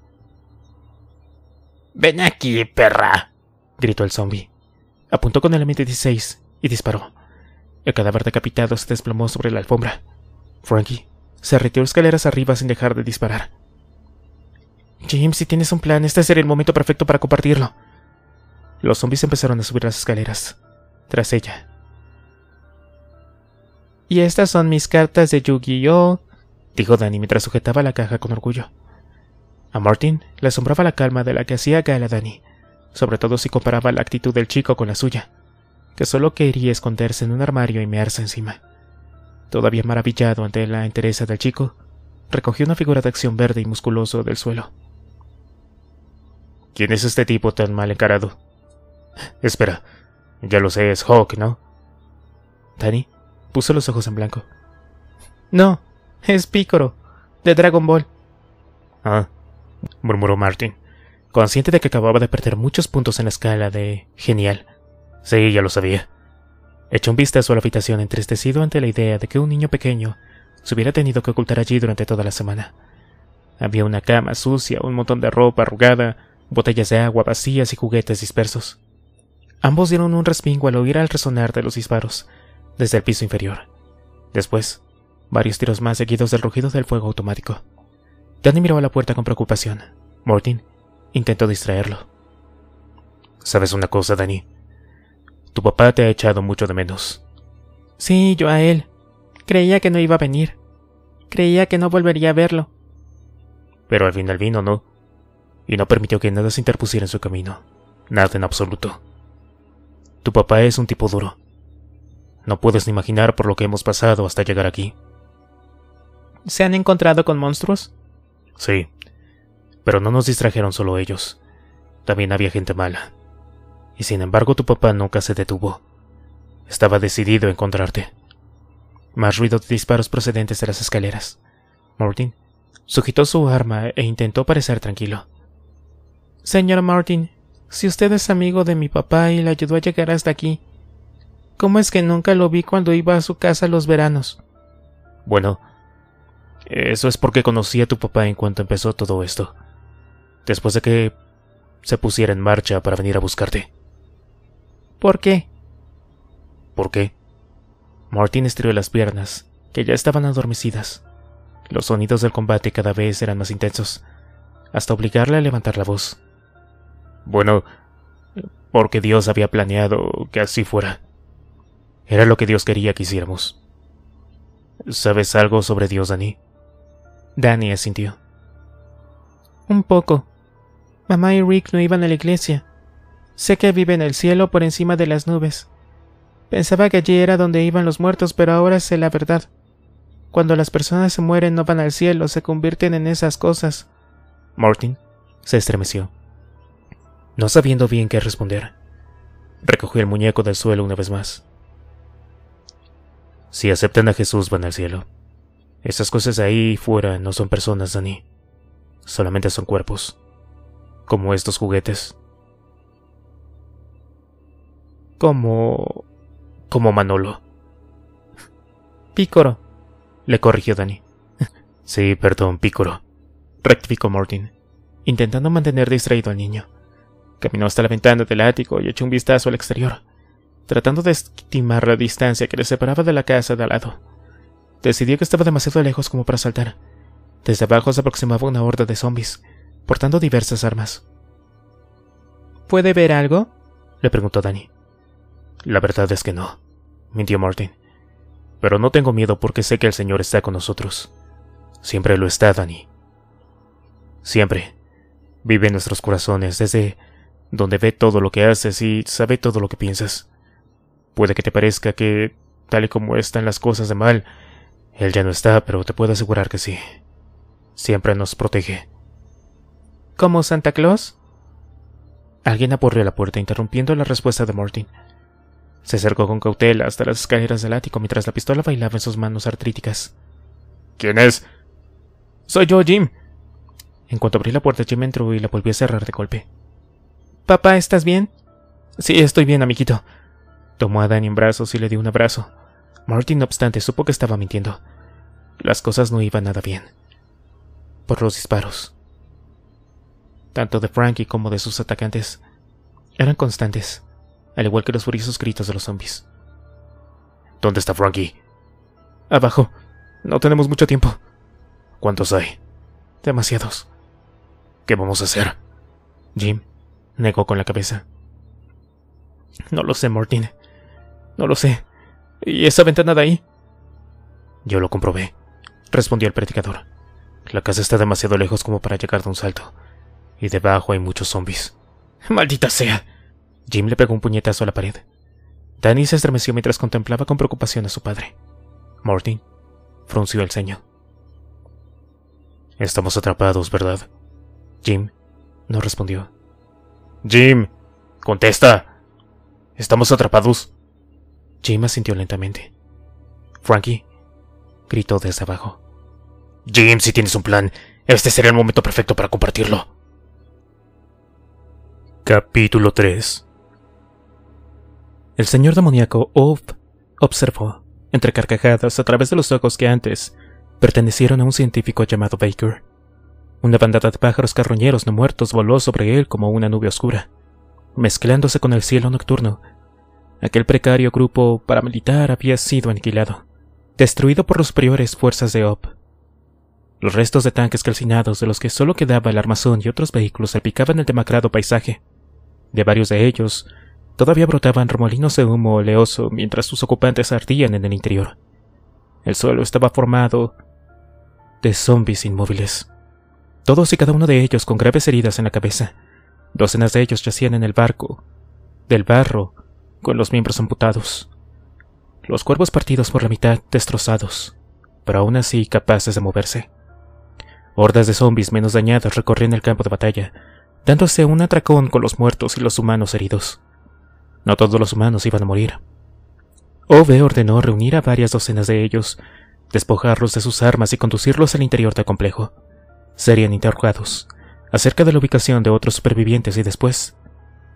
¡Ven aquí, perra!, gritó el zombie. Apuntó con el M16 y disparó. El cadáver decapitado se desplomó sobre la alfombra. Frankie se retiró escaleras arriba sin dejar de disparar. Jim, si tienes un plan, este será el momento perfecto para compartirlo. Los zombies empezaron a subir las escaleras tras ella. Y estas son mis cartas de Yu-Gi-Oh!, dijo Danny mientras sujetaba la caja con orgullo. A Martin le asombraba la calma de la que hacía gala Danny, sobre todo si comparaba la actitud del chico con la suya, que solo quería esconderse en un armario y mearse encima. Todavía maravillado ante la entereza del chico, recogió una figura de acción verde y musculoso del suelo. ¿Quién es este tipo tan mal encarado? Espera, ya lo sé, es Hawk, ¿no? Danny puso los ojos en blanco. No, es Picoro, de Dragon Ball. Ah, murmuró Martin, consciente de que acababa de perder muchos puntos en la escala de genial. Sí, ya lo sabía. Echó un vistazo a la habitación entristecido ante la idea de que un niño pequeño se hubiera tenido que ocultar allí durante toda la semana. Había una cama sucia, un montón de ropa arrugada, botellas de agua vacías y juguetes dispersos. Ambos dieron un respingo al oír el resonar de los disparos desde el piso inferior. Después, varios tiros más seguidos del rugido del fuego automático. Danny miró a la puerta con preocupación. Martin intentó distraerlo. ¿Sabes una cosa, Danny? Tu papá te ha echado mucho de menos. Sí, yo a él. Creía que no iba a venir. Creía que no volvería a verlo. Pero al final vino, ¿no? Y no permitió que nada se interpusiera en su camino. Nada en absoluto. Tu papá es un tipo duro. No puedes ni imaginar por lo que hemos pasado hasta llegar aquí. ¿Se han encontrado con monstruos? Sí, pero no nos distrajeron solo ellos. También había gente mala. Y sin embargo tu papá nunca se detuvo. Estaba decidido a encontrarte. Más ruido de disparos procedentes de las escaleras. Martin sujetó su arma e intentó parecer tranquilo. Señor Martin, Si usted es amigo de mi papá y le ayudó a llegar hasta aquí, ¿cómo es que nunca lo vi cuando iba a su casa los veranos? Bueno, eso es porque conocí a tu papá en cuanto empezó todo esto. Después de que se pusiera en marcha para venir a buscarte. ¿Por qué? ¿Por qué? Martin estiró las piernas, que ya estaban adormecidas. Los sonidos del combate cada vez eran más intensos, hasta obligarle a levantar la voz. Bueno, porque Dios había planeado que así fuera. Era lo que Dios quería que hiciéramos. ¿Sabes algo sobre Dios, Dani? Dani asintió. Un poco. Mamá y Rick no iban a la iglesia. Sé que vive en el cielo por encima de las nubes. Pensaba que allí era donde iban los muertos, pero ahora sé la verdad. Cuando las personas se mueren no van al cielo, se convierten en esas cosas. Martin se estremeció, no sabiendo bien qué responder. Recogió el muñeco del suelo una vez más. Si aceptan a Jesús van al cielo. Esas cosas ahí fuera no son personas, Dani. Solamente son cuerpos. Como estos juguetes. Como Manolo. Pícoro, le corrigió Dani. Sí, perdón, Pícoro, rectificó Martin, intentando mantener distraído al niño. Caminó hasta la ventana del ático y echó un vistazo al exterior, tratando de estimar la distancia que le separaba de la casa de al lado. Decidió que estaba demasiado lejos como para saltar. Desde abajo se aproximaba una horda de zombies, portando diversas armas. ¿Puede ver algo?, le preguntó Dani. La verdad es que no, mintió Martin. Pero no tengo miedo porque sé que el Señor está con nosotros. Siempre lo está, Dani. Siempre. Vive en nuestros corazones, desde donde ve todo lo que haces y sabe todo lo que piensas. Puede que te parezca que, tal y como están las cosas de mal, Él ya no está, pero te puedo asegurar que sí. Siempre nos protege. ¿Como Santa Claus? Alguien aporreó la puerta, interrumpiendo la respuesta de Martin. Se acercó con cautela hasta las escaleras del ático mientras la pistola bailaba en sus manos artríticas. ¿Quién es? Soy yo, Jim. En cuanto abrí la puerta, Jim entró y la volvió a cerrar de golpe. Papá, ¿estás bien? Sí, estoy bien, amiguito. Tomó a Dani en brazos y le dio un abrazo. Martin, no obstante, supo que estaba mintiendo. Las cosas no iban nada bien. Por los disparos, tanto de Frankie como de sus atacantes, eran constantes, al igual que los furiosos gritos de los zombies. ¿Dónde está Frankie? Abajo. No tenemos mucho tiempo. ¿Cuántos hay? Demasiados. ¿Qué vamos a hacer? Jim negó con la cabeza. No lo sé, Martin. No lo sé. ¿Y esa ventana de ahí? Yo lo comprobé, respondió el predicador. La casa está demasiado lejos como para llegar de un salto, y debajo hay muchos zombies. ¡Maldita sea! Jim le pegó un puñetazo a la pared. Dani se estremeció mientras contemplaba con preocupación a su padre. Martin frunció el ceño. Estamos atrapados, ¿verdad? Jim no respondió. Jim, contesta. ¿Estamos atrapados? Jim asintió lentamente. Frankie gritó desde abajo. Jim, si tienes un plan, este sería el momento perfecto para compartirlo. Capítulo 3. El señor demoníaco Ove observó, entre carcajadas, a través de los ojos que antes pertenecieron a un científico llamado Baker. Una bandada de pájaros carroñeros no muertos voló sobre él como una nube oscura, mezclándose con el cielo nocturno. Aquel precario grupo paramilitar había sido aniquilado, destruido por las superiores fuerzas de Ove. Los restos de tanques calcinados de los que solo quedaba el armazón y otros vehículos salpicaban el demacrado paisaje. De varios de ellos todavía brotaban remolinos de humo oleoso mientras sus ocupantes ardían en el interior. El suelo estaba formado de zombies inmóviles, todos y cada uno de ellos con graves heridas en la cabeza. Docenas de ellos yacían en el del barro, con los miembros amputados, los cuerpos partidos por la mitad, destrozados, pero aún así capaces de moverse. Hordas de zombies menos dañadas recorrían el campo de batalla, dándose un atracón con los muertos y los humanos heridos. No todos los humanos iban a morir. Ove ordenó reunir a varias docenas de ellos, despojarlos de sus armas y conducirlos al interior del complejo. Serían interrogados acerca de la ubicación de otros supervivientes y después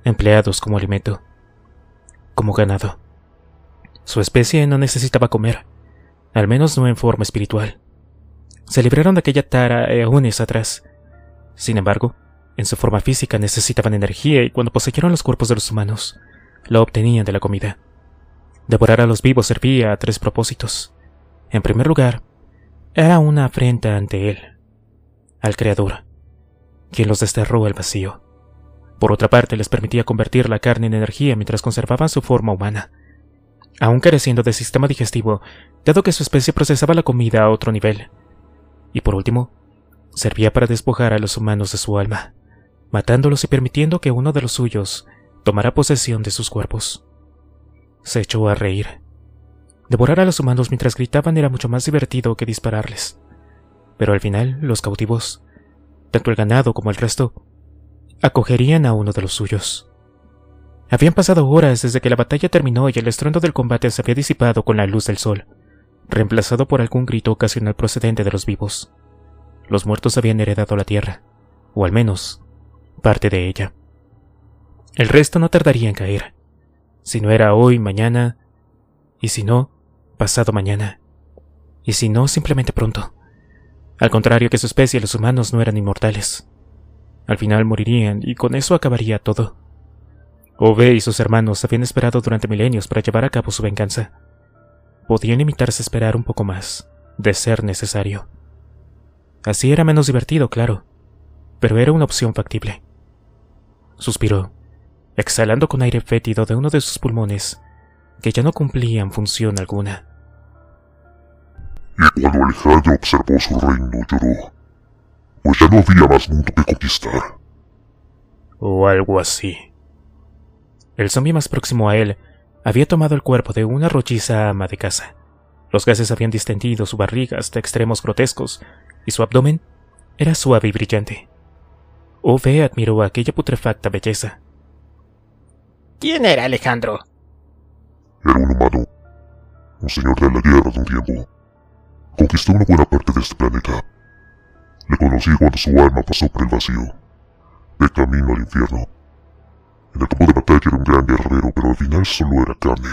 empleados como alimento, como ganado. Su especie no necesitaba comer, al menos no en forma espiritual. Se libraron de aquella tara eones atrás. Sin embargo, en su forma física necesitaban energía y cuando poseyeron los cuerpos de los humanos, la obtenían de la comida. Devorar a los vivos servía a 3 propósitos. En primer lugar, era una afrenta ante él, al Creador, quien los desterró al vacío. Por otra parte, les permitía convertir la carne en energía mientras conservaban su forma humana, aún careciendo de sistema digestivo, dado que su especie procesaba la comida a otro nivel. Y por último, servía para despojar a los humanos de su alma, matándolos y permitiendo que uno de los suyos tomara posesión de sus cuerpos. Se echó a reír. Devorar a los humanos mientras gritaban era mucho más divertido que dispararles. Pero al final, los cautivos, tanto el ganado como el resto, acogerían a uno de los suyos. Habían pasado horas desde que la batalla terminó y el estruendo del combate se había disipado con la luz del sol, reemplazado por algún grito ocasional procedente de los vivos. Los muertos habían heredado la tierra, o al menos, parte de ella. El resto no tardaría en caer. Si no era hoy, mañana, y si no, pasado mañana, y si no, simplemente pronto. Al contrario que su especie, los humanos no eran inmortales. Al final morirían, y con eso acabaría todo. Ove y sus hermanos habían esperado durante milenios para llevar a cabo su venganza. Podían limitarse a esperar un poco más, de ser necesario. Así era menos divertido, claro, pero era una opción factible. Suspiró, exhalando con aire fétido de uno de sus pulmones, que ya no cumplían función alguna. Y cuando Alejandro observó su reino, lloró, pues ya no había más mundo que conquistar. O algo así. El zombi más próximo a él había tomado el cuerpo de una rolliza ama de casa. Los gases habían distendido su barriga hasta extremos grotescos, y su abdomen era suave y brillante. Ove admiró aquella putrefacta belleza. ¿Quién era Alejandro? Era un humano, un señor de la guerra de un tiempo. Conquistó una buena parte de este planeta. Le conocí cuando su alma pasó por el vacío, de camino al infierno. En el campo de batalla era un gran guerrero, pero al final solo era carne.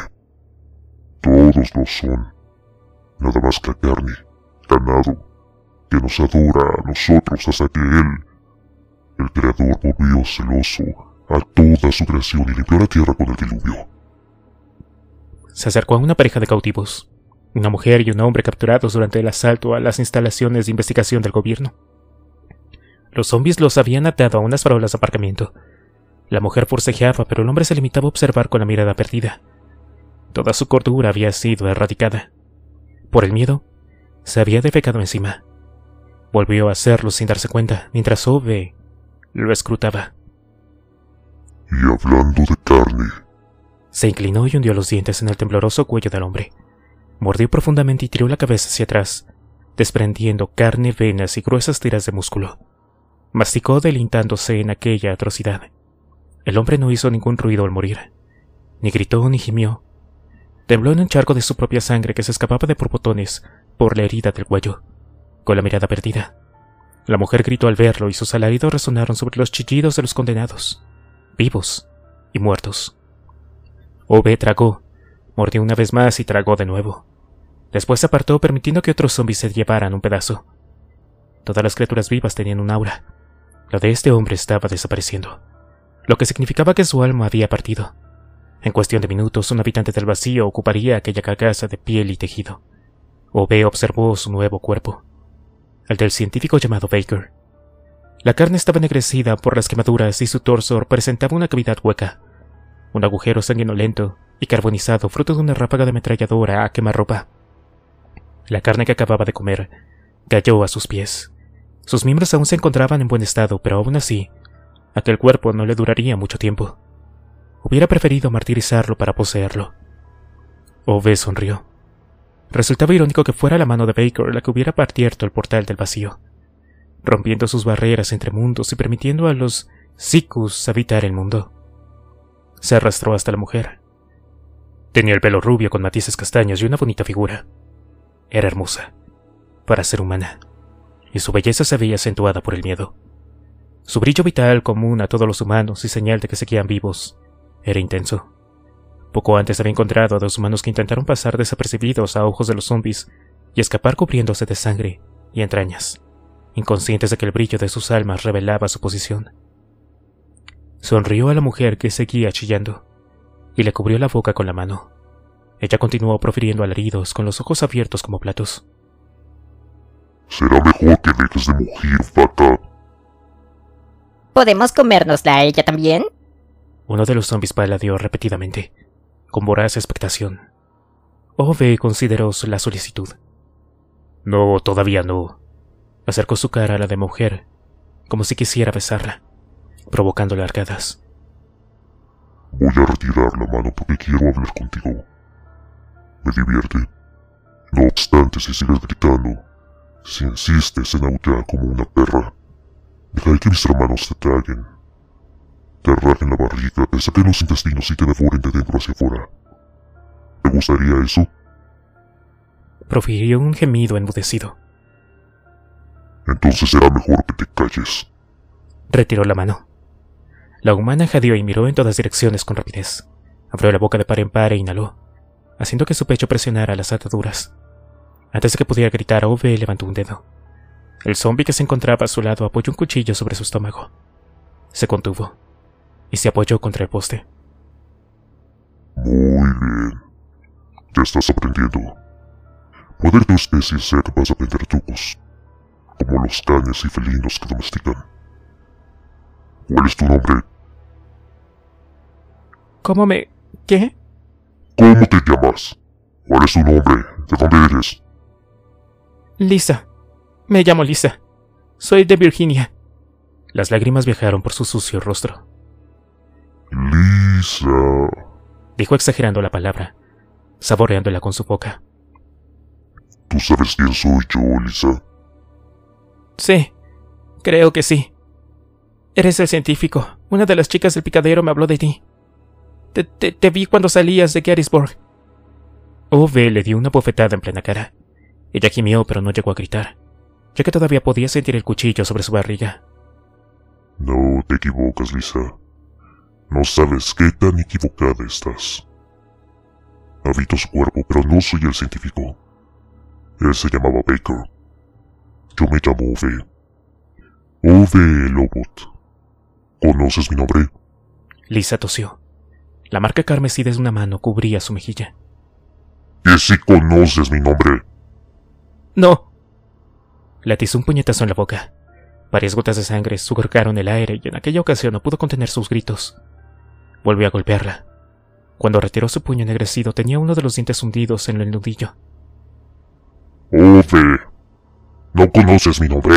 Todos lo son. Nada más que carne, ganado, que nos adora a nosotros hasta que él, el creador, volvió celoso a toda su creación y limpió la tierra con el diluvio. Se acercó a una pareja de cautivos, una mujer y un hombre capturados durante el asalto a las instalaciones de investigación del gobierno. Los zombies los habían atado a unas farolas de aparcamiento. La mujer forcejeaba, pero el hombre se limitaba a observar con la mirada perdida. Toda su cordura había sido erradicada. Por el miedo, se había defecado encima. Volvió a hacerlo sin darse cuenta, mientras Ove lo escrutaba. Y hablando de carne... Se inclinó y hundió los dientes en el tembloroso cuello del hombre. Mordió profundamente y tiró la cabeza hacia atrás, desprendiendo carne, venas y gruesas tiras de músculo. Masticó deleitándose en aquella atrocidad. El hombre no hizo ningún ruido al morir. Ni gritó ni gimió. Tembló en un charco de su propia sangre que se escapaba de borbotones por la herida del cuello, con la mirada perdida. La mujer gritó al verlo y sus alaridos resonaron sobre los chillidos de los condenados, vivos y muertos. Ove tragó, mordió una vez más y tragó de nuevo. Después se apartó permitiendo que otros zombies se llevaran un pedazo. Todas las criaturas vivas tenían un aura. La de este hombre estaba desapareciendo, lo que significaba que su alma había partido. En cuestión de minutos, un habitante del vacío ocuparía aquella carcasa de piel y tejido. Ove observó su nuevo cuerpo, el del científico llamado Baker. La carne estaba ennegrecida por las quemaduras y su torso presentaba una cavidad hueca, un agujero sanguinolento y carbonizado fruto de una ráfaga de ametralladora a quemarropa. La carne que acababa de comer cayó a sus pies. Sus miembros aún se encontraban en buen estado, pero aún así, aquel cuerpo no le duraría mucho tiempo. Hubiera preferido martirizarlo para poseerlo. Ove sonrió. Resultaba irónico que fuera la mano de Baker la que hubiera abierto el portal del vacío, rompiendo sus barreras entre mundos y permitiendo a los Sikus habitar el mundo. Se arrastró hasta la mujer. Tenía el pelo rubio con matices castaños y una bonita figura. Era hermosa, para ser humana, y su belleza se veía acentuada por el miedo. Su brillo vital, común a todos los humanos y señal de que seguían vivos, era intenso. Poco antes había encontrado a 2 humanos que intentaron pasar desapercibidos a ojos de los zombies y escapar cubriéndose de sangre y entrañas, inconscientes de que el brillo de sus almas revelaba su posición. Sonrió a la mujer que seguía chillando y le cubrió la boca con la mano. Ella continuó profiriendo alaridos con los ojos abiertos como platos. Será mejor que dejes de mugir, fata. ¿Podemos comérnosla a ella también? Uno de los zombies paladeó repetidamente, con voraz expectación. Ove consideró la solicitud. No, todavía no. Acercó su cara a la de mujer, como si quisiera besarla, provocándole arcadas. Voy a retirar la mano porque quiero hablar contigo. Me divierte. No obstante, si sigues gritando, si insistes en aullar como una perra, dejaré que mis hermanos te traguen. Te rajen la barriga, te saquen los intestinos y te devoren de dentro hacia afuera. ¿Te gustaría eso? Profirió un gemido enmudecido. Entonces será mejor que te calles. Retiró la mano. La humana jadeó y miró en todas direcciones con rapidez. Abrió la boca de par en par e inhaló, haciendo que su pecho presionara las ataduras. Antes de que pudiera gritar, Ove levantó un dedo. El zombi que se encontraba a su lado apoyó un cuchillo sobre su estómago. Se contuvo y se apoyó contra el poste. Muy bien. Ya estás aprendiendo. Puede que tu especie sea capaz de aprender trucos, como los canes y felinos que domestican. ¿Cuál es tu nombre? ¿Cómo me... qué? ¿Cómo te llamas? ¿Cuál es tu nombre? ¿De dónde eres? Lisa. Me llamo Lisa. Soy de Virginia. Las lágrimas viajaron por su sucio rostro. Lisa. Dijo exagerando la palabra, saboreándola con su boca. ¿Tú sabes quién soy yo, Lisa? Sí, creo que sí. Eres el científico. Una de las chicas del picadero me habló de ti. Te vi cuando salías de Gettysburg. Ove le dio una bofetada en plena cara. Ella gimió, pero no llegó a gritar, ya que todavía podía sentir el cuchillo sobre su barriga. No te equivocas, Lisa. No sabes qué tan equivocada estás. Habito su cuerpo, pero no soy el científico. Él se llamaba Baker. Yo me llamo Ove. Ove Lobot. ¿Conoces mi nombre? Lisa tosió. La marca carmesí de una mano cubría su mejilla. ¿Que si conoces mi nombre? No. Le atizó un puñetazo en la boca. Varias gotas de sangre surcaron el aire y en aquella ocasión no pudo contener sus gritos. Volvió a golpearla. Cuando retiró su puño ennegrecido tenía uno de los dientes hundidos en el nudillo. Ove. ¿No conoces mi nombre?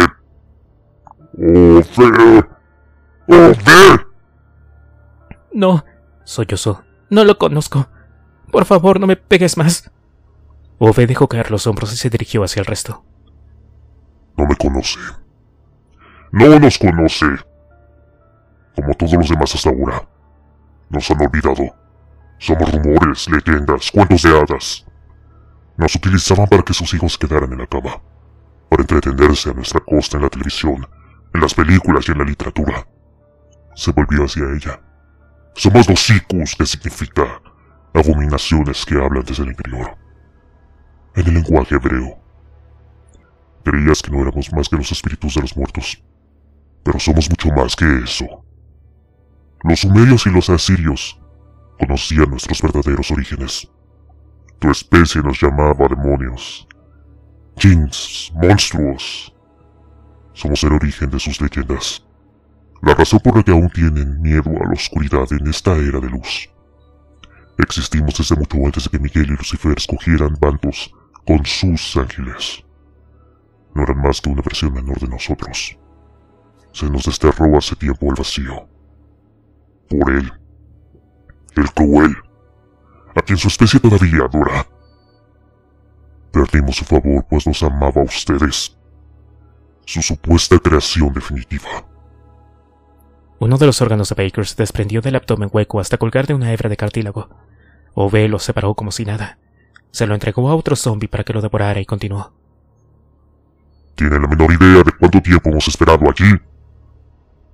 Ove. ¡Ove! No, Sollozó. no lo conozco. Por favor, no me pegues más. Ove dejó caer los hombros y se dirigió hacia el resto. No me conoce. No nos conoce. Como todos los demás hasta ahora. Nos han olvidado. Somos rumores, leyendas, cuentos de hadas. Nos utilizaban para que sus hijos quedaran en la cama. Para entretenerse a nuestra costa en la televisión, en las películas y en la literatura. Se volvió hacia ella. Somos los Sikus, que significa abominaciones que hablan desde el interior. En el lenguaje hebreo. Creías que no éramos más que los espíritus de los muertos. Pero somos mucho más que eso. Los sumerios y los asirios conocían nuestros verdaderos orígenes. Tu especie nos llamaba demonios, jinns, monstruos. Somos el origen de sus leyendas. La razón por la que aún tienen miedo a la oscuridad en esta era de luz. Existimos desde mucho antes de que Miguel y Lucifer escogieran bandos con sus ángeles. No eran más que una versión menor de nosotros. Se nos desterró hace tiempo al vacío. Por él, el cruel, a quien su especie todavía adora. Perdimos su favor pues nos amaba a ustedes. Su supuesta creación definitiva. Uno de los órganos de Baker se desprendió del abdomen hueco hasta colgar de una hebra de cartílago. Ove lo separó como si nada. Se lo entregó a otro zombie para que lo devorara y continuó. ¿Tiene la menor idea de cuánto tiempo hemos esperado aquí?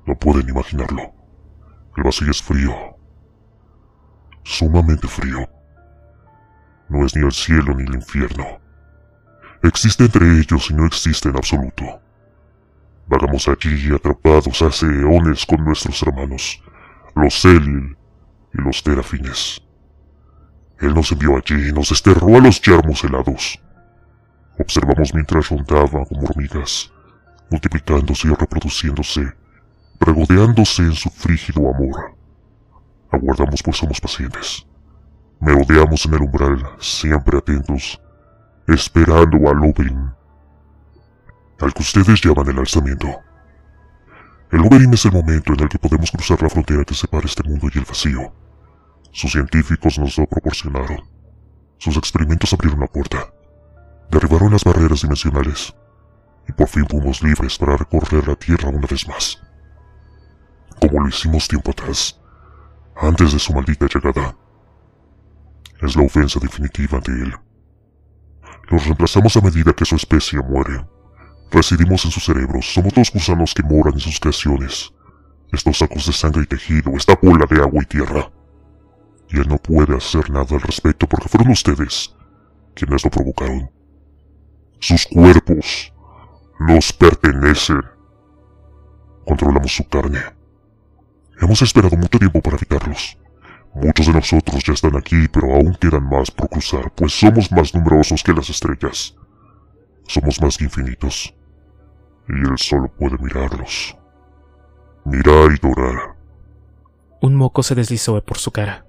No pueden imaginarlo. El vacío es frío. Sumamente frío. No es ni el cielo ni el infierno. Existe entre ellos y no existe en absoluto. Vagamos allí atrapados hace eones con nuestros hermanos, los Selil y los Terafines. Él nos envió allí y nos desterró a los yermos helados. Observamos mientras rondaban como hormigas, multiplicándose y reproduciéndose, regodeándose en su frígido amor. Aguardamos pues somos pacientes. Merodeamos en el umbral, siempre atentos, esperando al Oberyn, al que ustedes llaman el alzamiento. El Oberyn es el momento en el que podemos cruzar la frontera que separa este mundo y el vacío. Sus científicos nos lo proporcionaron. Sus experimentos abrieron la puerta, derribaron las barreras dimensionales, y por fin fuimos libres para recorrer la Tierra una vez más. Como lo hicimos tiempo atrás, antes de su maldita llegada. Es la ofensa definitiva ante él. Los reemplazamos a medida que su especie muere. Residimos en sus cerebros, somos los gusanos que moran en sus creaciones. Estos sacos de sangre y tejido, esta bola de agua y tierra. Y él no puede hacer nada al respecto porque fueron ustedes quienes lo provocaron. Sus cuerpos nos pertenecen. Controlamos su carne. Hemos esperado mucho tiempo para evitarlos. Muchos de nosotros ya están aquí, pero aún quedan más por cruzar, pues somos más numerosos que las estrellas. Somos más que infinitos. Y él solo puede mirarlos. Mirar y llorar. Un moco se deslizó por su cara.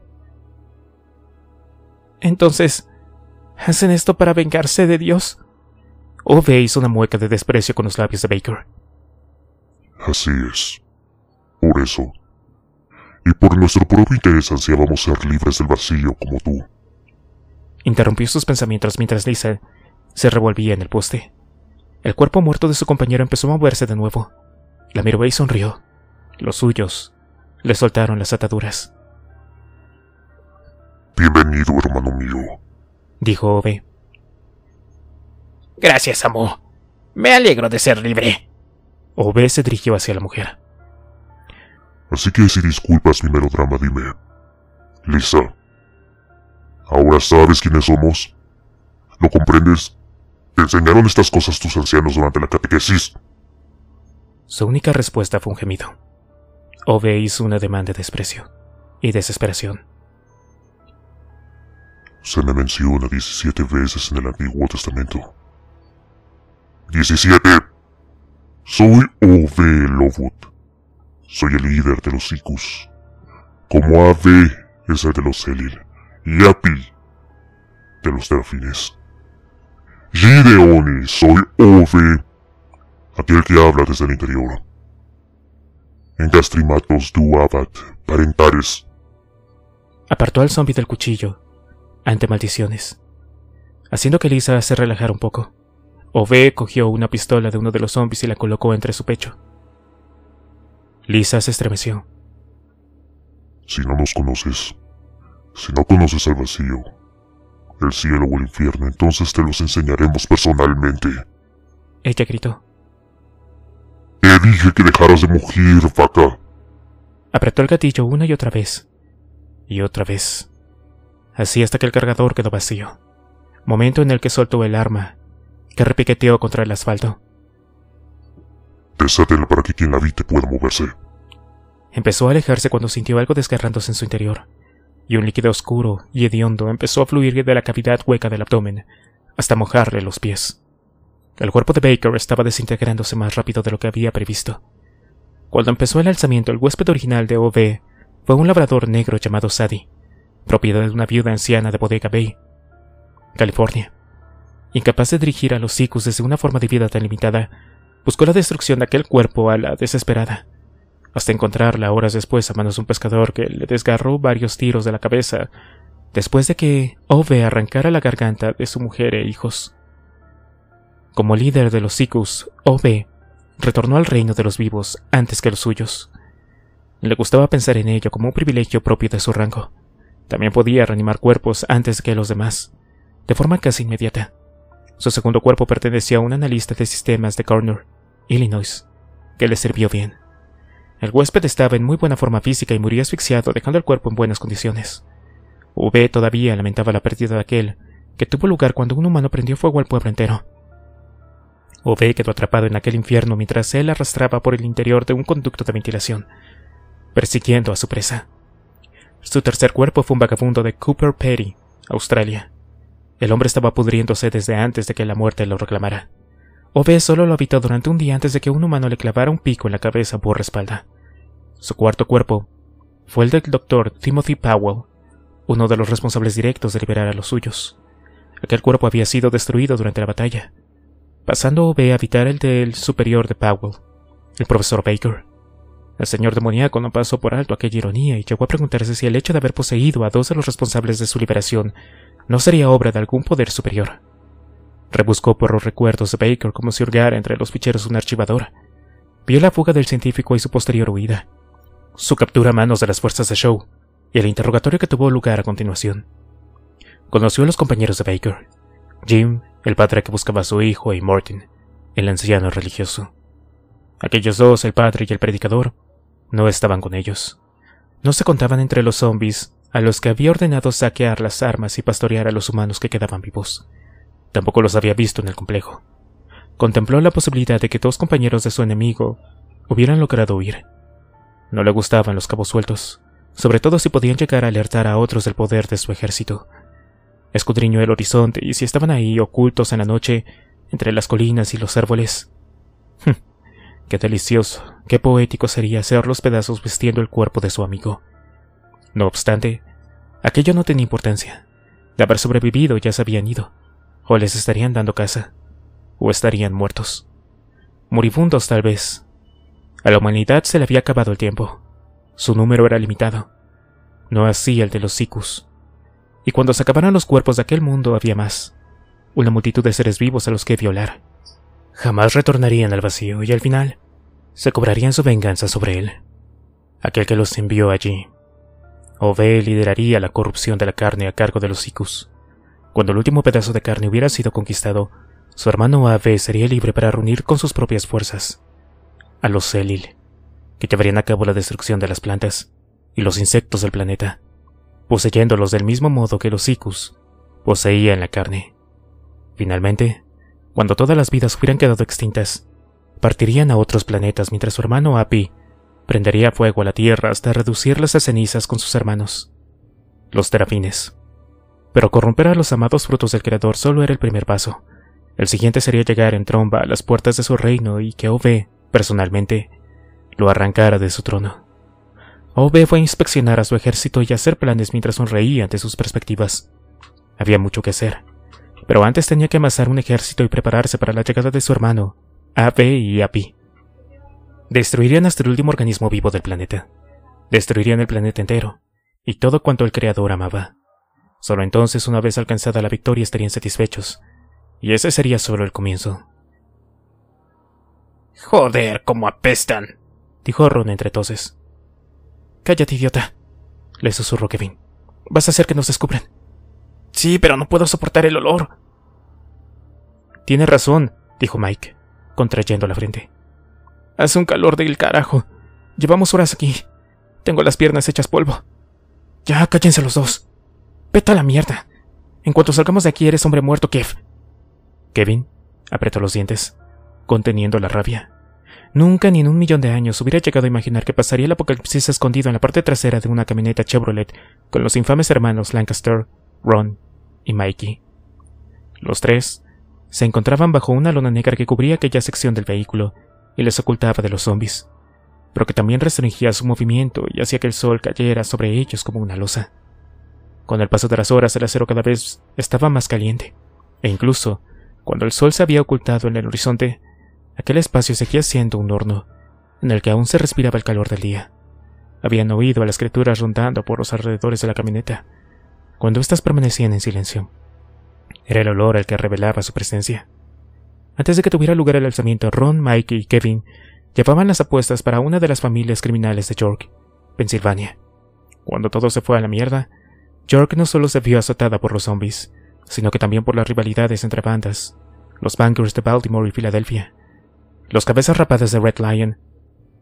Entonces, ¿hacen esto para vengarse de Dios? Ove hizo una mueca de desprecio con los labios de Baker. Así es. Por eso. Y por nuestro propio interés ansiábamos ser libres del vacío como tú. Interrumpió sus pensamientos mientras Lisa se revolvía en el poste. El cuerpo muerto de su compañero empezó a moverse de nuevo. La miró y sonrió. Los suyos le soltaron las ataduras. Bienvenido, hermano mío, dijo Ove. Gracias, amo. Me alegro de ser libre. Ove se dirigió hacia la mujer. Así que si disculpas mi melodrama, dime. Lisa, ¿ahora sabes quiénes somos? ¿Lo comprendes? ¿Te enseñaron estas cosas tus ancianos durante la catequesis? Su única respuesta fue un gemido. Ove hizo un ademán de desprecio y desesperación. Se me menciona 17 veces en el Antiguo Testamento. ¡17! Soy Ove Lowood. Soy el líder de los Sikus. Como Ave es el de los Selil y Api de los Terafines. Gideoni, soy Ove, aquel que habla desde el interior. Engastrimatos du Abad, parentares. Apartó al zombi del cuchillo, ante maldiciones, haciendo que Lisa se relajara un poco. Ove cogió una pistola de uno de los zombis y la colocó entre su pecho. Lisa se estremeció. Si no nos conoces, si no conoces al vacío, el cielo o el infierno, entonces te los enseñaremos personalmente. Ella gritó. Te dije que dejaras de mugir, vaca. Apretó el gatillo una y otra vez. Y otra vez. Así hasta que el cargador quedó vacío. Momento en el que soltó el arma, que repiqueteó contra el asfalto. Desátela para que quien la habite pueda moverse. Empezó a alejarse cuando sintió algo desgarrándose en su interior, y un líquido oscuro y hediondo empezó a fluir de la cavidad hueca del abdomen, hasta mojarle los pies. El cuerpo de Baker estaba desintegrándose más rápido de lo que había previsto. Cuando empezó el alzamiento, el huésped original de OV fue un labrador negro llamado Sadie, propiedad de una viuda anciana de Bodega Bay, California. Incapaz de dirigir a los Sikus desde una forma de vida tan limitada, buscó la destrucción de aquel cuerpo a la desesperada, hasta encontrarla horas después a manos de un pescador que le desgarró varios tiros de la cabeza, después de que Ove arrancara la garganta de su mujer e hijos. Como líder de los Sikus, Ove retornó al reino de los vivos antes que los suyos. Le gustaba pensar en ello como un privilegio propio de su rango. También podía reanimar cuerpos antes que los demás, de forma casi inmediata. Su segundo cuerpo pertenecía a un analista de sistemas de Cornell, Illinois, que le sirvió bien. El huésped estaba en muy buena forma física y murió asfixiado, dejando el cuerpo en buenas condiciones. V todavía lamentaba la pérdida de aquel, que tuvo lugar cuando un humano prendió fuego al pueblo entero. V quedó atrapado en aquel infierno mientras él arrastraba por el interior de un conducto de ventilación, persiguiendo a su presa. Su tercer cuerpo fue un vagabundo de Cooper Pedy, Australia. El hombre estaba pudriéndose desde antes de que la muerte lo reclamara. V solo lo habitó durante un día antes de que un humano le clavara un pico en la cabeza por la espalda. Su cuarto cuerpo fue el del Dr. Timothy Powell, uno de los responsables directos de liberar a los suyos. Aquel cuerpo había sido destruido durante la batalla, pasando V a habitar el del superior de Powell, el profesor Baker. El señor demoníaco no pasó por alto aquella ironía y llegó a preguntarse si el hecho de haber poseído a dos de los responsables de su liberación no sería obra de algún poder superior. Rebuscó por los recuerdos de Baker como si hurgara entre los ficheros de un archivador. Vio la fuga del científico y su posterior huida, su captura a manos de las fuerzas de Shaw y el interrogatorio que tuvo lugar a continuación. Conoció a los compañeros de Baker, Jim, el padre que buscaba a su hijo, y Martin, el anciano religioso. Aquellos dos, el padre y el predicador, no estaban con ellos. No se contaban entre los zombies a los que había ordenado saquear las armas y pastorear a los humanos que quedaban vivos. Tampoco los había visto en el complejo. Contempló la posibilidad de que dos compañeros de su enemigo hubieran logrado huir. No le gustaban los cabos sueltos, sobre todo si podían llegar a alertar a otros del poder de su ejército. Escudriñó el horizonte y si estaban ahí ocultos en la noche, entre las colinas y los árboles. Qué delicioso, qué poético sería hacer los pedazos vestiendo el cuerpo de su amigo. No obstante, aquello no tenía importancia. De haber sobrevivido ya se habían ido, o les estarían dando caza, o estarían muertos. Moribundos tal vez. A la humanidad se le había acabado el tiempo. Su número era limitado, no así el de los Sikus. Y cuando se acabaran los cuerpos de aquel mundo había más, una multitud de seres vivos a los que violar. Jamás retornarían al vacío y al final se cobrarían su venganza sobre él, aquel que los envió allí. V lideraría la corrupción de la carne a cargo de los Sikus. Cuando el último pedazo de carne hubiera sido conquistado, su hermano AV sería libre para reunir con sus propias fuerzas a los Selil, que llevarían a cabo la destrucción de las plantas y los insectos del planeta, poseyéndolos del mismo modo que los Sikus poseían la carne. Finalmente, cuando todas las vidas hubieran quedado extintas, partirían a otros planetas mientras su hermano Api prendería fuego a la Tierra hasta reducirlas a cenizas con sus hermanos, los terafines. Pero corromper a los amados frutos del Creador solo era el primer paso. El siguiente sería llegar en tromba a las puertas de su reino y que OV, personalmente, lo arrancara de su trono. OV fue a inspeccionar a su ejército y a hacer planes mientras sonreía ante sus perspectivas. Había mucho que hacer, pero antes tenía que amasar un ejército y prepararse para la llegada de su hermano, AV y Api. Destruirían hasta el último organismo vivo del planeta. Destruirían el planeta entero, y todo cuanto el Creador amaba. Solo entonces, una vez alcanzada la victoria, estarían satisfechos, y ese sería solo el comienzo. «Joder, cómo apestan», dijo Ron entre toses. «Cállate, idiota», le susurró Kevin. «Vas a hacer que nos descubran». «Sí, pero no puedo soportar el olor». «Tienes razón», dijo Mike, contrayendo la frente. «Hace un calor del carajo. Llevamos horas aquí. Tengo las piernas hechas polvo». «Ya, cállense los dos. Vete a la mierda. En cuanto salgamos de aquí eres hombre muerto, Kev». Kevin apretó los dientes, conteniendo la rabia. Nunca ni en un millón de años hubiera llegado a imaginar que pasaría el apocalipsis escondido en la parte trasera de una camioneta Chevrolet con los infames hermanos Lancaster, Ron y Mikey. Los tres se encontraban bajo una lona negra que cubría aquella sección del vehículo y les ocultaba de los zombies, pero que también restringía su movimiento y hacía que el sol cayera sobre ellos como una losa. Con el paso de las horas, el acero cada vez estaba más caliente, e incluso, cuando el sol se había ocultado en el horizonte, aquel espacio seguía siendo un horno, en el que aún se respiraba el calor del día. Habían oído a las criaturas rondando por los alrededores de la camioneta, cuando éstas permanecían en silencio. Era el olor el que revelaba su presencia. Antes de que tuviera lugar el alzamiento, Ron, Mike y Kevin llevaban las apuestas para una de las familias criminales de York, Pensilvania. Cuando todo se fue a la mierda, York no solo se vio azotada por los zombies, sino que también por las rivalidades entre bandas, los Bangers de Baltimore y Filadelfia, los cabezas rapadas de Red Lion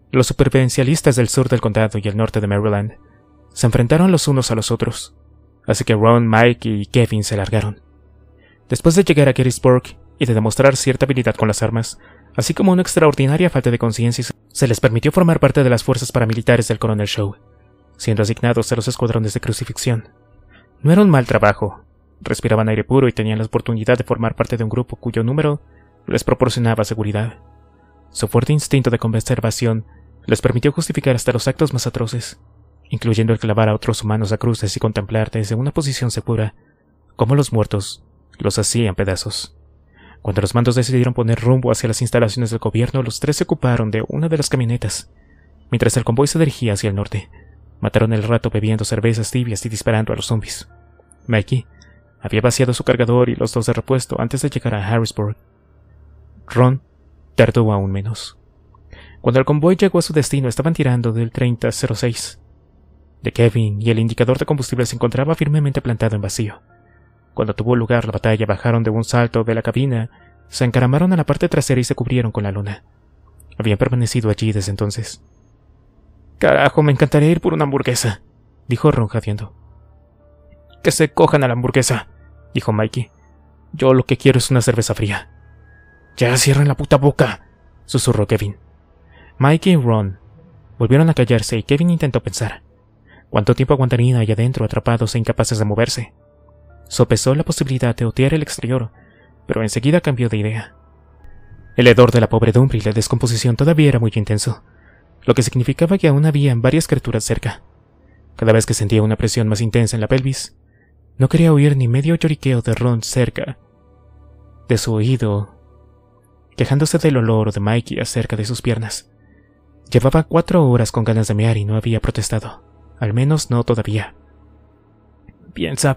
Los supervivencialistas del sur del condado y el norte de Maryland se enfrentaron los unos a los otros, así que Ron, Mike y Kevin se largaron. Después de llegar a Gettysburg y de demostrar cierta habilidad con las armas, así como una extraordinaria falta de conciencia, se les permitió formar parte de las fuerzas paramilitares del Coronel Shaw, siendo asignados a los escuadrones de crucifixión. No era un mal trabajo, respiraban aire puro y tenían la oportunidad de formar parte de un grupo cuyo número les proporcionaba seguridad. Su fuerte instinto de conservación les permitió justificar hasta los actos más atroces, incluyendo el clavar a otros humanos a cruces y contemplar desde una posición segura cómo los muertos los hacían pedazos. Cuando los mandos decidieron poner rumbo hacia las instalaciones del gobierno, los tres se ocuparon de una de las camionetas. Mientras el convoy se dirigía hacia el norte, mataron el rato bebiendo cervezas tibias y disparando a los zombies. Mikey había vaciado su cargador y los dos de repuesto antes de llegar a Harrisburg. Ron tardó aún menos. Cuando el convoy llegó a su destino, estaban tirando del 3006 de Kevin y el indicador de combustible se encontraba firmemente plantado en vacío. Cuando tuvo lugar la batalla, bajaron de un salto de la cabina, se encaramaron a la parte trasera y se cubrieron con la lona. Habían permanecido allí desde entonces. «Carajo, me encantaría ir por una hamburguesa», dijo Ron jadeando. «Que se cojan a la hamburguesa», dijo Mikey. «Yo lo que quiero es una cerveza fría». «Ya cierren la puta boca», susurró Kevin. Mikey y Ron volvieron a callarse y Kevin intentó pensar. ¿Cuánto tiempo aguantarían allá adentro atrapados e incapaces de moverse? Sopesó la posibilidad de otear el exterior, pero enseguida cambió de idea. El hedor de la podredumbre y la descomposición todavía era muy intenso, lo que significaba que aún había varias criaturas cerca. Cada vez que sentía una presión más intensa en la pelvis, no quería oír ni medio lloriqueo de Ron cerca de su oído, quejándose del olor de Mikey acerca de sus piernas. Llevaba 4 horas con ganas de mear y no había protestado, al menos no todavía. Piensa.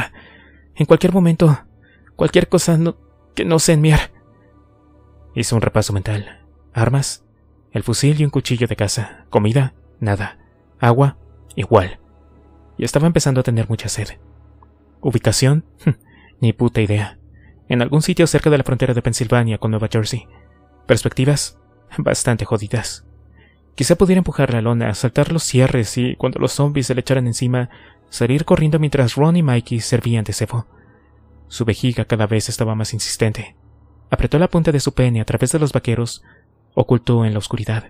En cualquier momento, cualquier cosa que no sea enviar. Hizo un repaso mental. Armas, el fusil y un cuchillo de caza. Comida, nada. Agua, igual. Y estaba empezando a tener mucha sed. Ubicación, ni puta idea. En algún sitio cerca de la frontera de Pensilvania con Nueva Jersey. Perspectivas, bastante jodidas. Quizá pudiera empujar la lona, saltar los cierres y, cuando los zombies se le echaran encima, salir corriendo mientras Ron y Mikey servían de cebo. Su vejiga cada vez estaba más insistente. Apretó la punta de su pene a través de los vaqueros, ocultó en la oscuridad.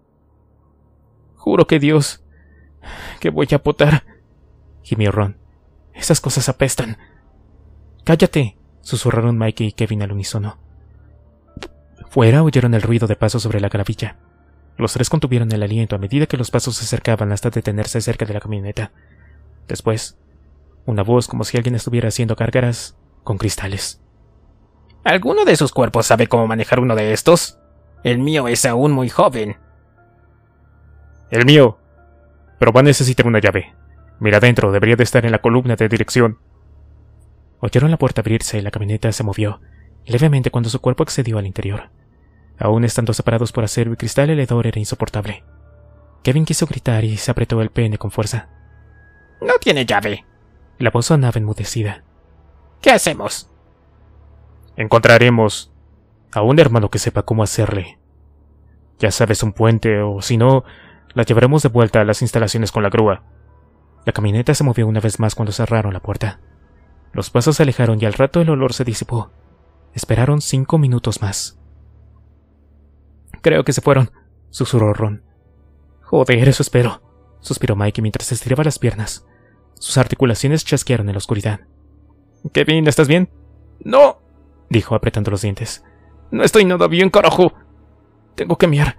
«Juro que Dios, que voy a potar», gimió Ron. «Esas cosas apestan». «Cállate», susurraron Mikey y Kevin al unísono. Fuera oyeron el ruido de pasos sobre la gravilla. Los tres contuvieron el aliento a medida que los pasos se acercaban hasta detenerse cerca de la camioneta. Después, una voz como si alguien estuviera haciendo gárgaras con cristales. ¿Alguno de sus cuerpos sabe cómo manejar uno de estos? El mío es aún muy joven. El mío. Pero va a necesitar una llave. Mira adentro, debería de estar en la columna de dirección. Oyeron la puerta abrirse y la camioneta se movió, levemente cuando su cuerpo accedió al interior. Aún estando separados por acero y cristal, el hedor era insoportable. Kevin quiso gritar y se apretó el pene con fuerza. «No tiene llave». La voz sonaba enmudecida. «¿Qué hacemos?» «Encontraremos a un hermano que sepa cómo hacerle. Ya sabes, un puente, o si no, la llevaremos de vuelta a las instalaciones con la grúa». La camioneta se movió una vez más cuando cerraron la puerta. Los pasos se alejaron y al rato el olor se disipó. Esperaron 5 minutos más. «Creo que se fueron», susurró Ron. «Joder, eso espero», suspiró Mikey mientras estiraba las piernas. Sus articulaciones chasquearon en la oscuridad. «Kevin, ¿estás bien?» «No», dijo apretando los dientes. «No estoy nada bien, carajo. Tengo que miar».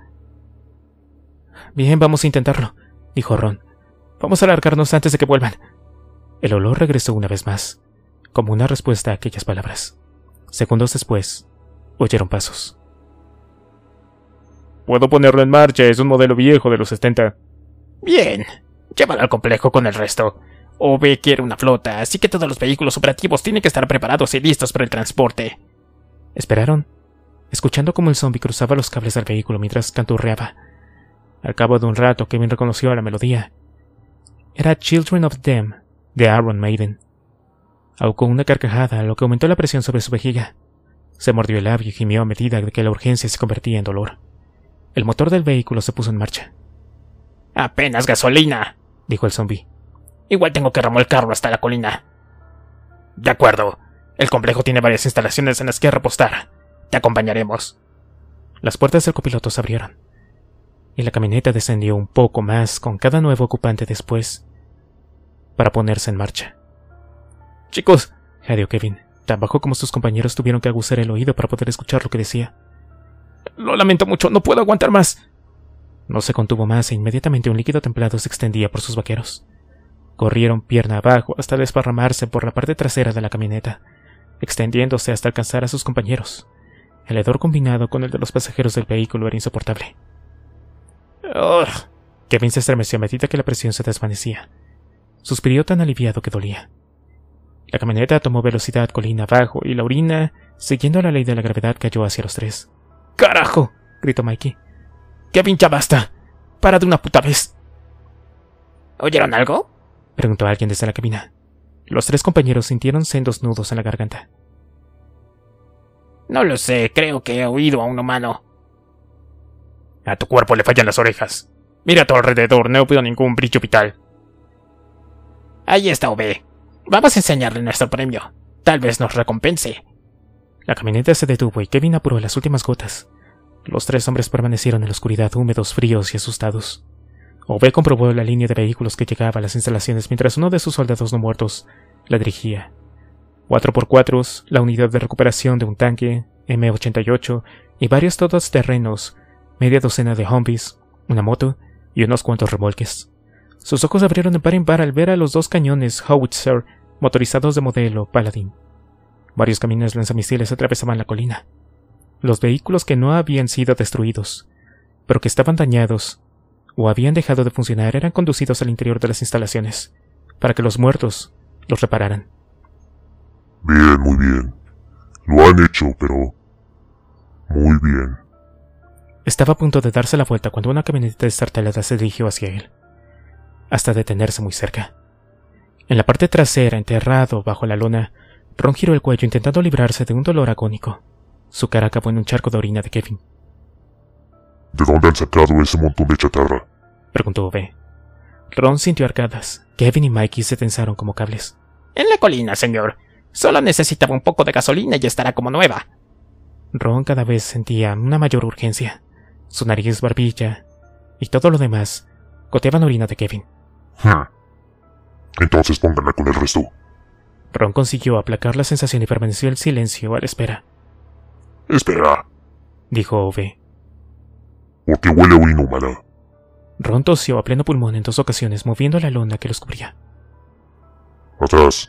«Bien, vamos a intentarlo», dijo Ron. «Vamos a largarnos antes de que vuelvan». El olor regresó una vez más, como una respuesta a aquellas palabras. Segundos después, oyeron pasos. «Puedo ponerlo en marcha, es un modelo viejo de los 70. «Bien, llévalo al complejo con el resto. OV quiere una flota, así que todos los vehículos operativos tienen que estar preparados y listos para el transporte». Esperaron, escuchando cómo el zombie cruzaba los cables del vehículo mientras canturreaba. Al cabo de un rato, Kevin reconoció la melodía. Era Children of Them, de Iron Maiden. Ahogó una carcajada, lo que aumentó la presión sobre su vejiga. Se mordió el labio y gimió a medida que la urgencia se convertía en dolor. El motor del vehículo se puso en marcha. Apenas gasolina, dijo el zombie. Igual tengo que remolcarlo hasta la colina. De acuerdo. El complejo tiene varias instalaciones en las que repostar. Te acompañaremos. Las puertas del copiloto se abrieron, y la camioneta descendió un poco más con cada nuevo ocupante después, para ponerse en marcha. Chicos, jadeó Kevin, tan bajo como sus compañeros tuvieron que aguzar el oído para poder escuchar lo que decía. Lo lamento mucho, no puedo aguantar más. No se contuvo más e inmediatamente un líquido templado se extendía por sus vaqueros. Corrieron pierna abajo hasta desparramarse por la parte trasera de la camioneta, extendiéndose hasta alcanzar a sus compañeros. El hedor combinado con el de los pasajeros del vehículo era insoportable. Kevin se estremeció a medida que la presión se desvanecía. Suspiró tan aliviado que dolía. La camioneta tomó velocidad colina abajo y la orina, siguiendo la ley de la gravedad, cayó hacia los tres. ¡Carajo!, gritó Mikey. ¡Kevin, ya basta! ¡Para de una puta vez! ¿Oyeron algo?, preguntó alguien desde la cabina. Los tres compañeros sintieron sendos nudos en la garganta. No lo sé, creo que he oído a un humano. A tu cuerpo le fallan las orejas. Mira a tu alrededor, no veo ningún brillo vital. Ahí está OB. Vamos a enseñarle nuestro premio. Tal vez nos recompense. La camioneta se detuvo y Kevin apuró las últimas gotas. Los tres hombres permanecieron en la oscuridad, húmedos, fríos y asustados. OB comprobó la línea de vehículos que llegaba a las instalaciones mientras uno de sus soldados no muertos la dirigía. 4x4, la unidad de recuperación de un tanque, M88 y varios todoterrenos, media docena de Humvees, una moto y unos cuantos remolques. Sus ojos abrieron de par en par al ver a los dos cañones Howitzer motorizados de modelo Paladin. Varios camiones lanzamisiles atravesaban la colina. Los vehículos que no habían sido destruidos, pero que estaban dañados o habían dejado de funcionar eran conducidos al interior de las instalaciones, para que los muertos los repararan. Bien, muy bien. Lo han hecho, pero... muy bien. Estaba a punto de darse la vuelta cuando una camioneta destartalada se dirigió hacia él, hasta detenerse muy cerca. En la parte trasera, enterrado bajo la lona, Ron giró el cuello intentando librarse de un dolor agónico. Su cara acabó en un charco de orina de Kevin. ¿De dónde han sacado ese montón de chatarra?, preguntó B. Ron sintió arcadas. Kevin y Mikey se tensaron como cables. En la colina, señor. Solo necesitaba un poco de gasolina y estará como nueva. Ron cada vez sentía una mayor urgencia. Su nariz, barbilla y todo lo demás goteaban orina de Kevin. Entonces pónganla con el resto. Ron consiguió aplacar la sensación y permaneció en silencio a la espera. Espera, dijo Ove. Porque huele a orina humana. Ron tosió a pleno pulmón en 2 ocasiones, moviendo la lona que los cubría. Atrás.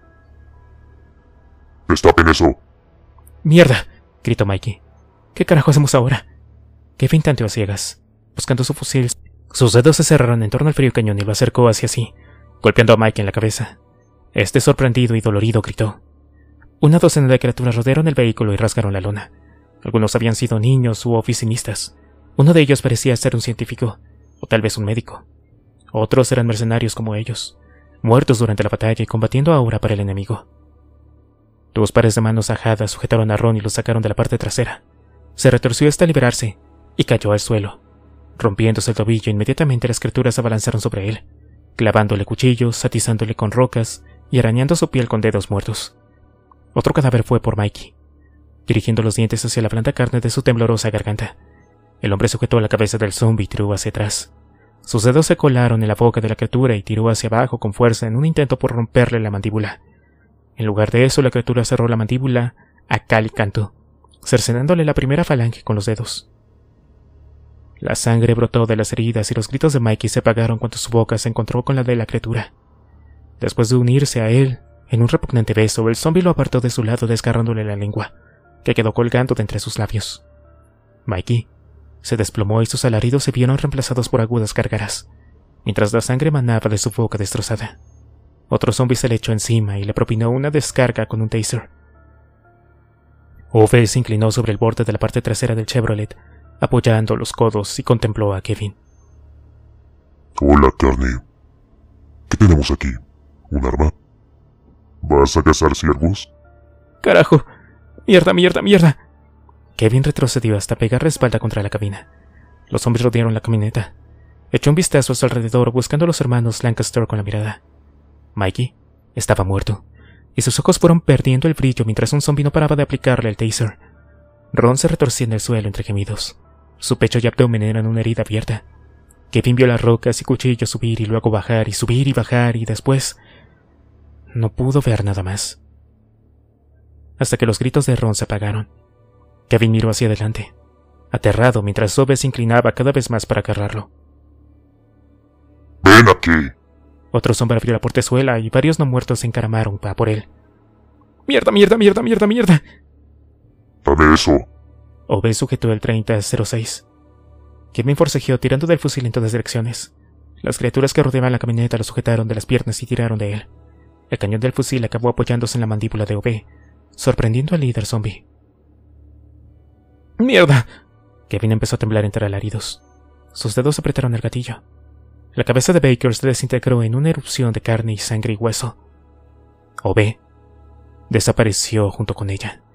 Destapen eso. ¡Mierda!, gritó Mikey. ¿Qué carajo hacemos ahora? Kevin tanteó a ciegas, buscando su fusil. Sus dedos se cerraron en torno al frío cañón y lo acercó hacia sí, golpeando a Mikey en la cabeza. Este, sorprendido y dolorido, gritó. Una docena de criaturas rodearon el vehículo y rasgaron la lona. Algunos habían sido niños u oficinistas. Uno de ellos parecía ser un científico, o tal vez un médico. Otros eran mercenarios como ellos, muertos durante la batalla y combatiendo ahora para el enemigo. 2 pares de manos ajadas sujetaron a Ron y lo sacaron de la parte trasera. Se retorció hasta liberarse y cayó al suelo. Rompiéndose el tobillo, inmediatamente las criaturas se abalanzaron sobre él, clavándole cuchillos, atizándole con rocas y arañando su piel con dedos muertos. Otro cadáver fue por Mikey, dirigiendo los dientes hacia la blanda carne de su temblorosa garganta. El hombre sujetó la cabeza del zombie y tiró hacia atrás. Sus dedos se colaron en la boca de la criatura y tiró hacia abajo con fuerza en un intento por romperle la mandíbula. En lugar de eso, la criatura cerró la mandíbula a cal y canto, cercenándole la primera falange con los dedos. La sangre brotó de las heridas y los gritos de Mikey se apagaron cuando su boca se encontró con la de la criatura. Después de unirse a él en un repugnante beso, el zombie lo apartó de su lado desgarrándole la lengua, que quedó colgando de entre sus labios. Mikey se desplomó y sus alaridos se vieron reemplazados por agudas gárgaras, mientras la sangre manaba de su boca destrozada. Otro zombie se le echó encima y le propinó una descarga con un taser. Ove se inclinó sobre el borde de la parte trasera del Chevrolet, apoyando los codos, y contempló a Kevin. Hola, carne. ¿Qué tenemos aquí? ¿Un arma? ¿Vas a cazar ciervos? ¡Carajo! ¡Mierda, mierda, mierda! Kevin retrocedió hasta pegar la espalda contra la cabina. Los zombies rodearon la camioneta. Echó un vistazo a su alrededor buscando a los hermanos Lancaster con la mirada. Mikey estaba muerto, y sus ojos fueron perdiendo el brillo mientras un zombie no paraba de aplicarle el taser. Ron se retorcía en el suelo entre gemidos. Su pecho y abdomen eran una herida abierta. Kevin vio las rocas y cuchillos subir y luego bajar y subir y bajar y después... no pudo ver nada más. Hasta que los gritos de Ron se apagaron. Kevin miró hacia adelante, aterrado mientras Zoe se inclinaba cada vez más para agarrarlo. ¡Ven aquí! Otro zombie abrió la portezuela y varios no muertos se encaramaron para por él. ¡Mierda, mierda, mierda, mierda, mierda! ¡Dame eso! Ove sujetó el 30-06. Kevin forcejeó tirando del fusil en todas direcciones. Las criaturas que rodeaban la camioneta lo sujetaron de las piernas y tiraron de él. El cañón del fusil acabó apoyándose en la mandíbula de Ove, sorprendiendo al líder zombie. ¡Mierda! Kevin empezó a temblar entre alaridos. Sus dedos apretaron el gatillo. La cabeza de Baker se desintegró en una erupción de carne y sangre y hueso. Ove desapareció junto con ella.